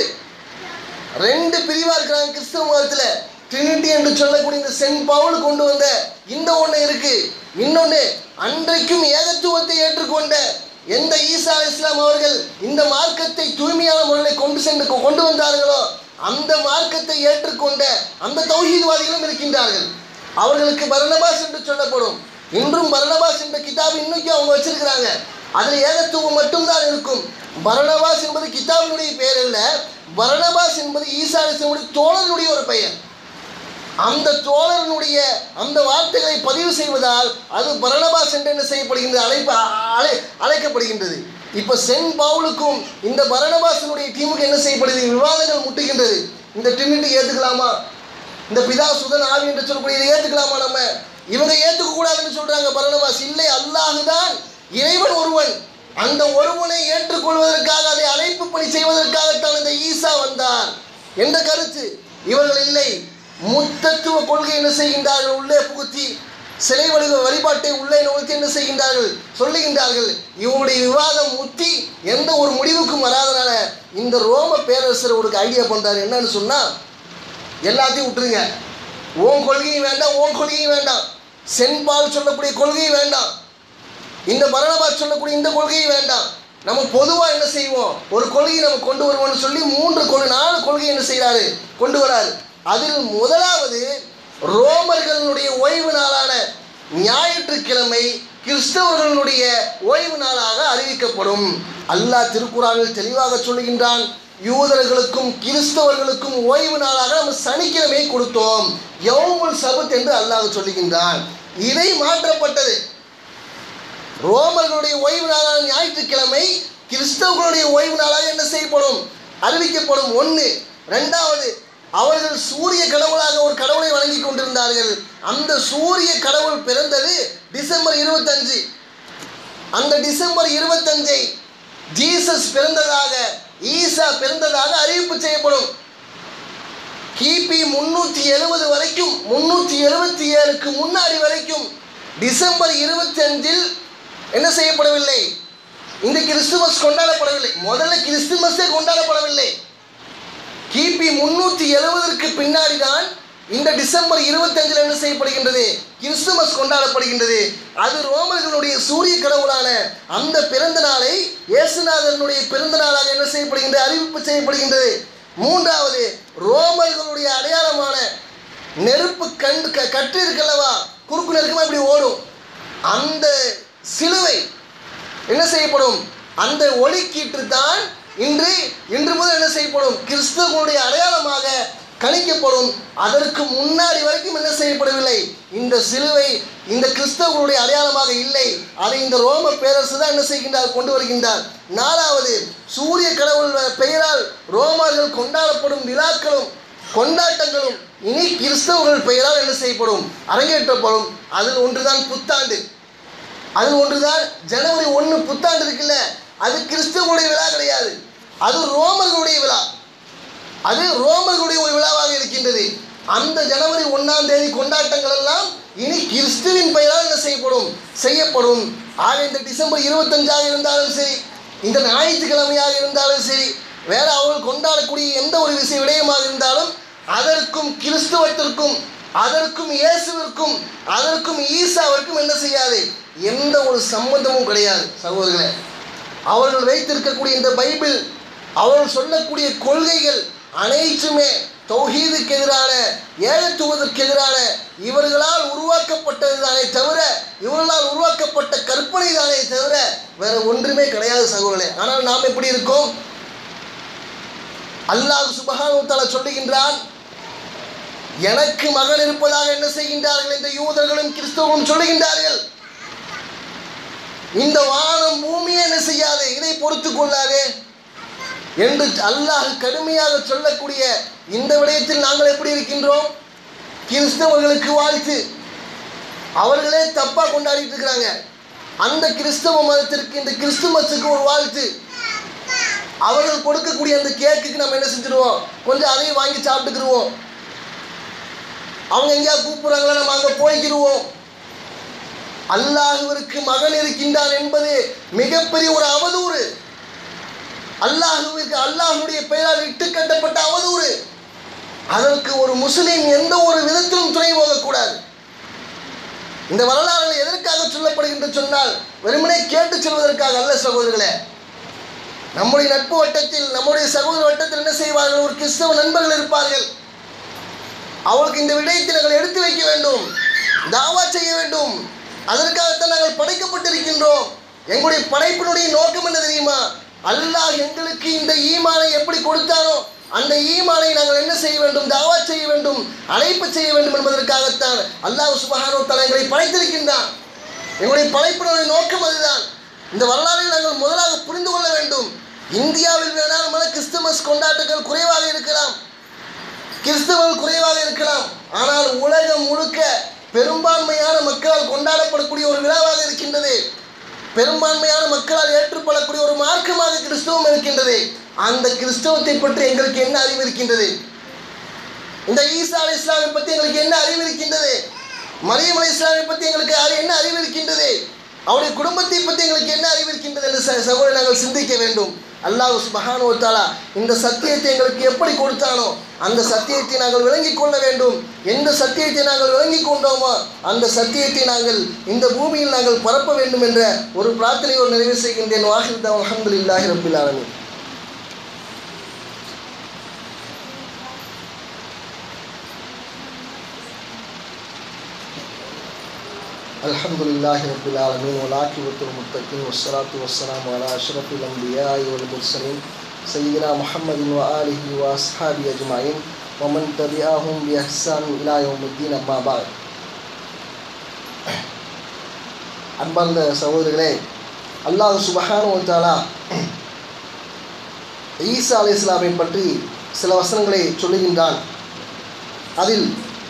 2 பிரிவாக இருக்கிறாங்க கிறிஸ்தவ மதத்தில். ட்ரினிட்டி என்று சொல்லக்கூடிய இந்த சென்ட் பவுல் கொண்டு வந்த இந்த ஒன்று இருக்கு. இன்னொன்று, அன்றைக்கும் ஏகத்துவத்தை ஏற்றுக்கொண்ட எந்த ஈசா இஸ்லாம் அவர்கள் இந்த மார்க்கத்தை தூய்மையான முறையில் கொண்டு வந்தார்களோ அந்த மார்க்கத்தை ஏற்றுக்கொண்ட அந்த தௌஹீத்வாதிகளும் இருக்கின்றார்கள். அவர்களுக்கு பர்னபாஸ் என்று சொல்லப்படும். இன்றும் பர்னபாஸ் என்ற கிதாப் இன்னைக்கு அவங்க வச்சிருக்கிறாங்க. அதில் ஏகத்துவம் மட்டும்தான் இருக்கும். பர்னபாஸ் என்பது கிதாபினுடைய பெயர் அல்ல, பர்னபாஸ் என்பது ஈசா இஸ்லாமுடைய தோழனுடைய ஒரு பெயர். அந்த தோழனுடைய அந்த வார்த்தைகளை பதிவு செய்வதால் அது பர்னபாஸ் என்று என்ன செய்யப்படுகின்றது? அழைக்கப்படுகின்றது. இப்போ சென்ட் பவுலுக்கும் இந்த பர்னபாஸினுடைய டீமுக்கு என்ன செய்யப்படுது? விவாதங்கள் முட்டுகின்றது. இந்த ட்ரினிட்டி ஏற்றுக்கலாமா? இந்த பிதா சுதன் ஆவி என்று சொல்லக்கூடிய இதை ஏற்றுக்கலாமா? நம்ம இவங்க ஏற்றுக்க கூடாதுன்னு சொல்றாங்க. பர்னபாஸ் இல்லை, அல்லாஹுதான் இறைவன் ஒருவன், அந்த ஒருவனை ஏற்றுக்கொள்வதற்காக அதை அழைப்பு பணி செய்வதற்காகத்தான் இந்த ஈசா வந்தார் என்ற கருத்து. இவர்கள் இல்லை, முத்தத்துவ கொள்கை என்ன செய்கின்றார்கள்? உள்ளே புகுத்தி சிலை வழிபாட்டை உள்ளே நோக்கி என்ன செய்கின்றார்கள்? சொல்லுகின்றார்கள். இவங்களுடைய விவாதம் முத்தி எந்த ஒரு முடிவுக்கும் வராதனால இந்த ரோம பேரரசர் ஒரு ஐடியா பண்ணுறாரு. என்னன்னு சொன்னால், எல்லாத்தையும் விட்டுருங்க, ஓன் கொள்கையும் வேண்டாம், ஓன் கொள்கையும் வேண்டாம், சென்ட் பவுல் சொல்லக்கூடிய கொள்கையும் வேண்டாம், இந்த பர்னபாஸ் சொல்லக்கூடிய இந்த கொள்கையும் வேண்டாம், நம்ம பொதுவாக என்ன செய்வோம்? ஒரு கொள்கையை நம்ம கொண்டு வருவோம்னு சொல்லி 4 கொள்கை என்ன செய்கிறாரு? கொண்டு வராரு. அதில் முதலாவது, ரோமர்களுடைய ஓய்வு நாளான ஞாயிற்றுக்கிழமை கிறிஸ்தவர்களுடைய ஓய்வு நாளாக அறிவிக்கப்படும். அல்லாஹ் திருக்குர்ஆனில் தெளிவாக சொல்லுகின்றான், யூதர்களுக்கும் கிறிஸ்தவர்களுக்கும் ஓய்வு நாளாக நம்ம சனிக்கிழமை கொடுத்தோம், யௌமுல் சபத் என்று அல்லாஹ் சொல்லுகின்றான். இதை மாற்றப்பட்டது. ரோமர்களுடைய ஓய்வு நாளான ஞாயிற்றுக்கிழமை கிறிஸ்தவர்களுடைய ஓய்வு நாளாக என்ன செய்யப்படும்? அறிவிக்கப்படும். 1. 2வது, அவர்கள் சூரிய கடவுளாக ஒரு கடவுளை வணங்கி கொண்டிருந்தார்கள். அந்த சூரிய கடவுள் பிறந்தது டிசம்பர் 25. அந்த டிசம்பர் 25 ஜீசஸ் பிறந்ததாக, ஈசா பிறந்ததாக அறிவிப்பு செய்யப்படும். கிபி 370 வரைக்கும், 377க்கு முன்னாடி வரைக்கும் டிசம்பர் 25 என்ன செய்யப்படவில்லை? இந்த கிறிஸ்துமஸ் கொண்டாடப்படவில்லை. முதல்ல கிறிஸ்துமஸே கொண்டாடப்படவில்லை. கிபி 370ற்கு பின்னாடி தான் இந்த டிசம்பர் 25 என்ன செய்யப்படுகின்றது? கிறிஸ்துமஸ் கொண்டாடப்படுகின்றது. அது ரோமர்களுடைய சூரிய கடவுளான அந்த பிறந்த நாளை இயேசுநாதனுடைய பிறந்த நாளாக என்ன செய்யப்படுகின்றது? அறிவிப்பு செய்யப்படுகின்றது. 3வது, ரோமர்களுடைய அடையாளமான நெருப்பு கட்டு இருக்கல்லவா, குறுக்கு நெருக்கமாக இப்படி ஓடும். அந்த சிலுவை என்ன செய்யப்படும்? அந்த ஒளிக்கீற்று தான் இன்று முதல் என்ன செய்யப்படும்? கிறிஸ்தவனுடைய அடையாளமாக கணிக்கப்படும். அதற்கு முன்னாடி வரைக்கும் என்ன செய்யப்படவில்லை? இந்த சிலுவை இந்த கிறிஸ்தவர்களுடைய அடையாளமாக இல்லை. அதை இந்த ரோம பேரரசு தான் என்ன செய்கின்றார்? கொண்டு வருகின்றார். 4வது, சூரிய கடவுள் பெயரால் ரோமர்கள் கொண்டாடப்படும் விழாக்களும் கொண்டாட்டங்களும் இனி கிறிஸ்தவர்கள் பெயரால் என்ன செய்யப்படும்? அரங்கேற்றப்படும். அதில் ஒன்றுதான் புத்தாண்டு. அதில் ஒன்றுதான் ஜனவரி 1 புத்தாண்டு இருக்குல்ல, அது கிறிஸ்தவனுடைய விழா கிடையாது, அது ரோமர்களுடைய விழா. அது ரோமர்களுடைய ஒரு விழாவாக இருக்கின்றது. அந்த ஜனவரி 1ஆம் தேதி கொண்டாட்டங்கள் எல்லாம் இனி கிறிஸ்துவின் பெயரால் என்ன செய்யப்படும். ஆக இந்த டிசம்பர் 25ஆக இருந்தாலும் சரி, இந்த ஞாயிற்றுக்கிழமையாக இருந்தாலும் சரி, வேற அவர்கள் கொண்டாடக்கூடிய எந்த ஒரு விடயமாக இருந்தாலும் அதற்கும் கிறிஸ்துவத்திற்கும் அதற்கும் இயேசுவிற்கும் அதற்கும் ஈசாவிற்கும் என்ன செய்யாது? எந்த ஒரு சம்பந்தமும் கிடையாது சகோதரர்களே. அவர்கள் வைத்திருக்கக்கூடிய இந்த பைபிள், அவர்கள் சொல்லக்கூடிய கொள்கைகள் அனைத்துமே தௌஹீதுக்கு எதிரான, ஏகத்துவதற்கு எதிரான, இவர்களால் உருவாக்கப்பட்டது தானே தவிர, இவர்களால் உருவாக்கப்பட்ட கற்பனை தானே தவிர வேற ஒன்றுமே கிடையாது சகோதரர்களே. ஆனால் நாம் எப்படி இருக்கோம்? அல்லாஹ் சுப்ஹானஹு வ தஆலா சொல்லுகின்றான், எனக்கு மகன் இருப்பதாக என்ன செய்கின்றார்கள்? இந்த யூதர்களும் கிறிஸ்தவர்களும் சொல்லுகின்றார்கள். இந்த வானம் பூமியை என்ன செய்யாது, இதை பொறுத்து கொள்ளாதே என்று அல்லாஹ் கடுமையாக சொல்லக்கூடிய இந்த விடயத்தில் நாங்கள் எப்படி இருக்கின்றோம்? கிறிஸ்தவர்களுக்கு வாழ்த்து, அவர்களே தப்பா கொண்டாடிட்டு இருக்கிறாங்க. அந்த கிறிஸ்தவ மதத்திற்கு, இந்த கிறிஸ்துமஸுக்கு ஒரு வாழ்த்து. அவர்கள் கொடுக்கக்கூடிய அந்த கேக்குக்கு நம்ம என்ன செஞ்சிருவோம்? கொஞ்சம் அதையும் வாங்கி சாப்பிட்டுக்கிடுவோம். அவங்க எங்கேயாவது கூப்பிடுறாங்களா, நம்ம அங்கே போய்க்கிடுவோம். அல்லாஹுவிற்கு மகன் இருக்கின்றான் என்பது மிகப்பெரிய ஒரு அவதூறு. அல்லாஹுடைய பெயரால் இட்டு கட்டப்பட்ட அவதூறு. அதற்கு ஒரு முஸ்லீம் எந்த ஒரு விதத்திலும் துணை போகக்கூடாது. இந்த வரலாறுகள் எதற்காக சொல்லப்படுகின்ற சொன்னால், வெறுமனே கேட்டு சொல்வதற்காக அல்ல சகோதரர்களே. நம்முடைய நட்பு வட்டத்தில், நம்முடைய சகோதர வட்டத்தில் என்ன செய்வார்கள்? ஒரு கிறிஸ்தவ நண்பர்கள் இருப்பார்கள். அவளுக்கு இந்த விடயத்தை நாங்கள் எடுத்து வைக்க வேண்டும், தாவா செய்ய வேண்டும். அதற்காகத்தான் நாங்கள் படைக்கப்பட்டிருக்கின்றோம். எங்களுடைய படைப்பினுடைய நோக்கம் என்ன தெரியுமா? அல்லாஹ் எங்களுக்கு இந்த ஈமானை எப்படி கொடுத்தானோ அந்த ஈமானை நாங்கள் என்ன செய்ய வேண்டும்? தாவா செய்ய வேண்டும், அழைப்பு செய்ய வேண்டும் என்பதற்காகத்தான் அல்லாஹ் சுப்ஹானஹு வ தஆலா எங்களை படைத்திருக்கின்றான். எங்களுடைய படைப்பினுடைய நோக்கம் அதுதான். இந்த வரலாறை நாங்கள் முதலாக புரிந்து கொள்ள வேண்டும். இந்தியாவில் வேணாலும் கிறிஸ்துமஸ் கொண்டாட்டங்கள் குறைவாக இருக்கலாம், கிறிஸ்தவர்கள் குறைவாக இருக்கலாம். ஆனால் உலகம் முழுக்க பெரும்பான்மையான மக்களால் கொண்டாடப்படக்கூடிய ஒரு விழாவாக இருக்கின்றது. பெரும்பான்மையான மக்களால் ஏற்றுக்கொள்ளக்கூடிய ஒரு மார்க்கமாக கிறிஸ்தவம் இருக்கின்றது. அந்த கிறிஸ்தவத்தை பற்றி எங்களுக்கு என்ன அறிவு இருக்கின்றது? இந்த ஈசா அலைஹிஸ்ஸலாமை பற்றி எங்களுக்கு என்ன அறிவு இருக்கின்றது? மரியம் அலைஹிஸ்ஸலாமை பற்றி எங்களுக்கு என்ன அறிவு இருக்கின்றது? அவருடைய குடும்பத்தை பற்றி எங்களுக்கு என்ன அறிவு இருக்கின்றது என்று சகோதரர் நாங்கள் சிந்திக்க வேண்டும். அல்லாஹ் சுப்ஹானஹு வ தஆலா இந்த சத்தியத்தை எங்களுக்கு எப்படி கொடுத்தானோ அந்த சத்தியத்தை நாங்கள் விளங்கிக் கொள்ள வேண்டும். எந்த சத்தியத்தை நாங்கள் விளங்கிக் கொண்டோமோ அந்த சத்தியத்தை நாங்கள் இந்த பூமியில் நாங்கள் பரப்ப வேண்டும் என்ற ஒரு பிரார்த்தனையோடு நிறைவு செய்கின்றேன். வாஹிர் தஅவா அல்ஹம்துலில்லாஹி ரப்பில் ஆலமீன். அல்ஹம்துலில்லாஹி ரப்பில் ஆலமீன் வலாக்கிபத்துல் முத்தகீன் வஸ்ஸலாத்து வஸ்ஸலாமு அலா அஷ்ரஃபில் அன்பியாஇ வல் முர்ஸலீன் சய்யிதினா முஹம்மதின் வ ஆலிஹி வ அஸ்ஹாபி அஜ்மஈன் வ மன் தபிஅஹும் பி இஹ்சான் இலா யௌமித்தீன். அம்மா பஅத். அன்பார்ந்த சகோதரர்களே, அல்லாஹ் சுப்ஹானஹு வ தஆலா ஈசா அலைஹிஸ்ஸலாமை பற்றி சில வசனங்களை சொல்லுகின்றான். அதில்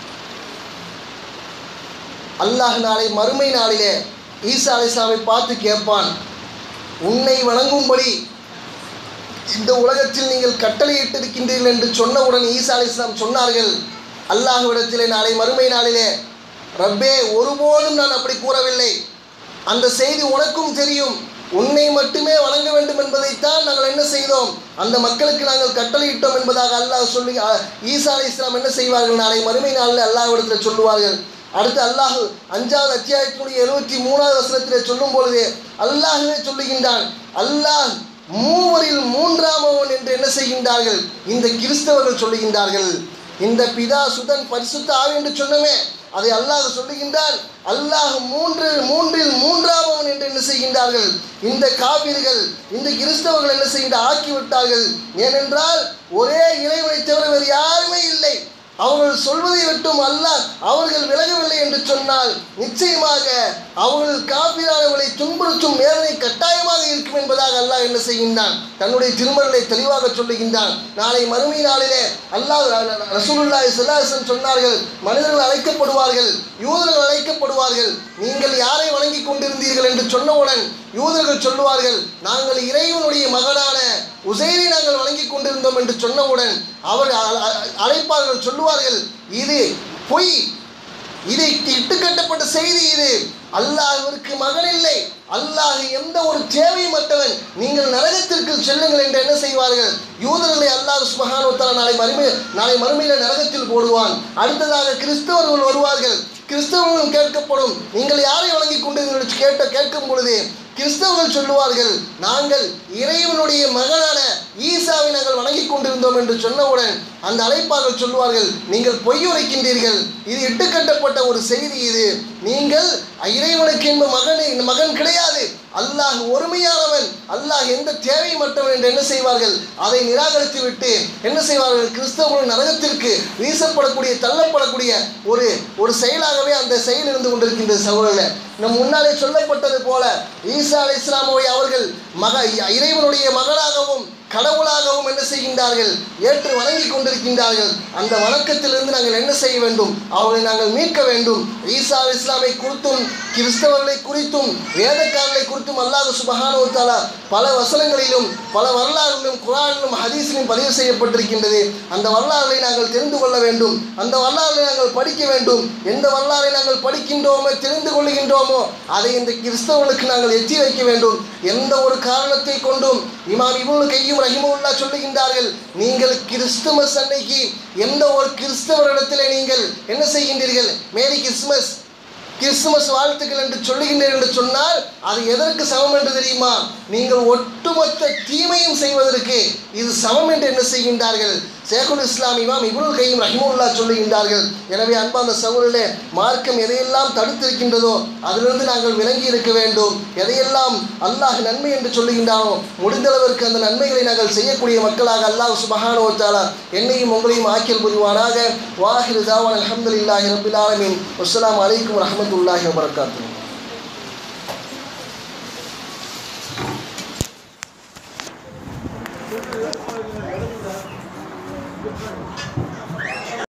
அல்லாஹ் நாளை மறுமை நாளிலே ஈசா அலைஹிஸ்ஸலாமை பார்த்து கேட்பான், உன்னை வணங்கும்படி இந்த உலகத்தில் நீங்கள் கட்டளையிட்டிருக்கின்றீர்கள் என்று சொன்னவுடன் ஈசா அலைஹிஸ்ஸலாம் சொன்னார்கள் அல்லாஹ்விடத்திலே நாளை மறுமை நாளிலே, ரப்பே, ஒருபோதும் நான் அப்படி கூறவில்லை. அந்த செய்தி உனக்கும் தெரியும். உன்னை மட்டுமே வணங்க வேண்டும் என்பதைத்தான் நாங்கள் என்ன செய்தோம், அந்த மக்களுக்கு நாங்கள் கட்டளையிட்டோம் என்பதாக அல்லாஹ் சொல்லி ஈசா அலைஹிஸ்ஸலாம் என்ன செய்வார்கள்? நாளை மறுமை நாளில் அல்லாஹ்விடத்தில் சொல்லுவார்கள். அடுத்து அல்லாஹ் 5வது அத்தியாயத்தினுடைய 73வது வசனத்திலே சொல்லும் பொழுது அல்லாஹ்வே சொல்லுகின்றான், அல்லாஹ் மூவரில் மூன்றாமவன் என்று என்ன செய்கின்றார்கள்? இந்த கிறிஸ்தவர்கள் சொல்லுகின்றார்கள். இந்த பிதா சுதன் பரிசுத்த ஆவி என்று சொன்னமே, அதை அல்லாஹ் சொல்லுகின்றான். அல்லாஹ் மூன்றில் மூன்றாமவன் என்று என்ன செய்கின்றார்கள் இந்த காபிர்கள், இந்த கிறிஸ்தவர்கள் என்ன செய்கின்ற ஆக்கிவிட்டார்கள். ஏனென்றால் ஒரே இறைவனை தவிர வேறு யாருமே இல்லை. அவர்கள் சொல்வதை விட்டும் அல்லாஹ் அவர்கள் விலகவில்லை என்று சொன்னால் நிச்சயமாக அவர்கள் காபிரானவர்களை துன்புறுத்தும் வேதனை கட்டாயமாக இருக்கும் என்பதாக அல்லாஹ் என்ன செய்கின்றான், தன்னுடைய திருமறையை தெளிவாக சொல்லுகின்றான். நாளை மறுமை நாளிலே அல்லாஹ் ரசூலுல்லாஹி ஸல்லல்லாஹு அலைஹி வஸல்லம் சொன்னார்கள், மனிதர்கள் அழைக்கப்படுவார்கள், யூதர்கள் அழைக்கப்படுவார்கள். நீங்கள் யாரை வணங்கி கொண்டிருந்தீர்கள் என்று சொன்னவுடன் யூதர்கள் சொல்லுவார்கள், நாங்கள் இறைவனுடைய மகனான உசைரை நாங்கள் வணங்கி கொண்டிருந்தோம் என்று சொன்னவுடன் அவர்கள் அழைப்பார்கள், சொல்லுவார்கள், இது பொய், இது இட்டுக்கட்டப்பட்ட செய்தி, இது அல்லாஹ்விற்கு மகன் இல்லை, அல்லாஹ் எந்த ஒரு தேவையற்றவன், நீங்கள் நரகத்திற்கு செல்லுங்கள் என்று என்ன செய்வார்கள், யூதர்களை அல்லாஹ் சுப்ஹானஹு வ தஆலா நாளை மறுமையில் நரகத்தில் போடுவான். அடுத்ததாக கிறிஸ்தவர்கள் வருவார்கள், கிறிஸ்தவர்களும் கேட்கப்படும், நீங்கள் யாரை வணங்கி கொண்டு கேட்கும் பொழுது கிறிஸ்தவர்கள் சொல்லுவார்கள், நாங்கள் இறைவனுடைய மகனான ஈசாவை நாங்கள் வணங்கி கொண்டிருந்தோம் என்று சொன்னவுடன் அந்த அழைப்பாளர்கள் சொல்லுவார்கள், நீங்கள் பொய் உரைக்கின்றீர்கள், இது இட்டுக்கட்டப்பட்ட ஒரு செய்தி, இது நீங்கள் இறைவனுக்கு என்ப மகன் கிடையாது, அல்லாஹ் ஒருமையானவன், அல்லாஹ் எந்த தேவையற்றவன் என்று என்ன செய்வார்கள், அதை நிராகரித்து விட்டு என்ன செய்வார்கள், கிறிஸ்தவர்கள் நரகத்திற்கு வீசப்படக்கூடிய தள்ளப்படக்கூடிய ஒரு செயலாகவே அந்த செயல் இருந்து கொண்டிருக்கின்ற சகோதரர்களே. நம் முன்னாலே சொல்லப்பட்டது போல ஈசா அலைஹிஸ்ஸலாமை அவர்கள் இறைவனுடைய மகனாகவும் கடவுளாகவும் என்ன செய்கின்றார்கள், ஏற்று வணங்கி கொண்டிருக்கின்றார்கள். அந்த வணக்கத்திலிருந்து நாங்கள் என்ன செய்ய வேண்டும், அவர்களை நாங்கள் மீட்க வேண்டும். ஈசா அலைஹிஸ்ஸலாமை குறித்தும் கிறிஸ்தவர்களை குறித்தும் வேதக்காரர்களை குறித்தும் அல்லாஹ் சுப்ஹானஹு வ தஆலா பல வசனங்களிலும் பல வரலாறுகளிலும் குர்ஆனிலும் ஹதீஸிலும் பதிவு செய்யப்பட்டிருக்கின்றது. அந்த வரலாறுகளை நாங்கள் தெரிந்து கொள்ள வேண்டும், அந்த வரலாறுகளை நாங்கள் படிக்க வேண்டும். எந்த வரலாறை நாங்கள் படிக்கின்றோமோ தெரிந்து கொள்கின்றோமோ அதை இந்த கிறிஸ்தவர்களுக்கு நாங்கள் எத்தி வைக்க வேண்டும். எந்த ஒரு காரணத்தை கொண்டும் இமாம் இப்னு கையும் ரஹிமஹுல்லாஹ் சொல்லுகின்றார்கள், நீங்கள் கிறிஸ்துமஸ் அன்னைக்கு எந்த ஒரு கிறிஸ்தவரிடத்திலே நீங்கள் என்ன செய்கின்றீர்கள், மேரி கிறிஸ்துமஸ் வாழ்த்துக்கள் என்று சொல்லுகின்றீர்கள் என்று சொன்னால் அது எதற்கு சமம் என்று தெரியுமா, நீங்கள் ஒட்டுமொத்த தீமையும் செய்வதற்கு இது சமம் என்று என்ன செய்கின்றார்கள் ஷேகுல் இஸ்லாம் இமாம் இப்னு கையும் ரஹிமஹுல்லாஹ் சொல்லுகின்றார்கள். எனவே அன்பார்ந்த சகோதரர்களே, மார்க்கம் எதையெல்லாம் தடுத்திருக்கின்றதோ அதிலிருந்து நாங்கள் விலகி இருக்க வேண்டும். எதையெல்லாம் அல்லாஹ் நன்மை என்று சொல்லுகின்றானோ முடிந்தளவிற்கு அந்த நன்மைகளை நாங்கள் செய்யக்கூடிய மக்களாக அல்லாஹ் சுப்ஹானஹு வ தஆலா என்னையும் உங்களையும் ஆக்கில் புரிவானாக. வாஹிரு தாவானா அல்ஹம்துலில்லாஹி ரப்பில் ஆலமீன். வஸ்ஸலாமு அலைக்கும் வரஹ்மத்துல்லாஹி வபரகாத்துஹு.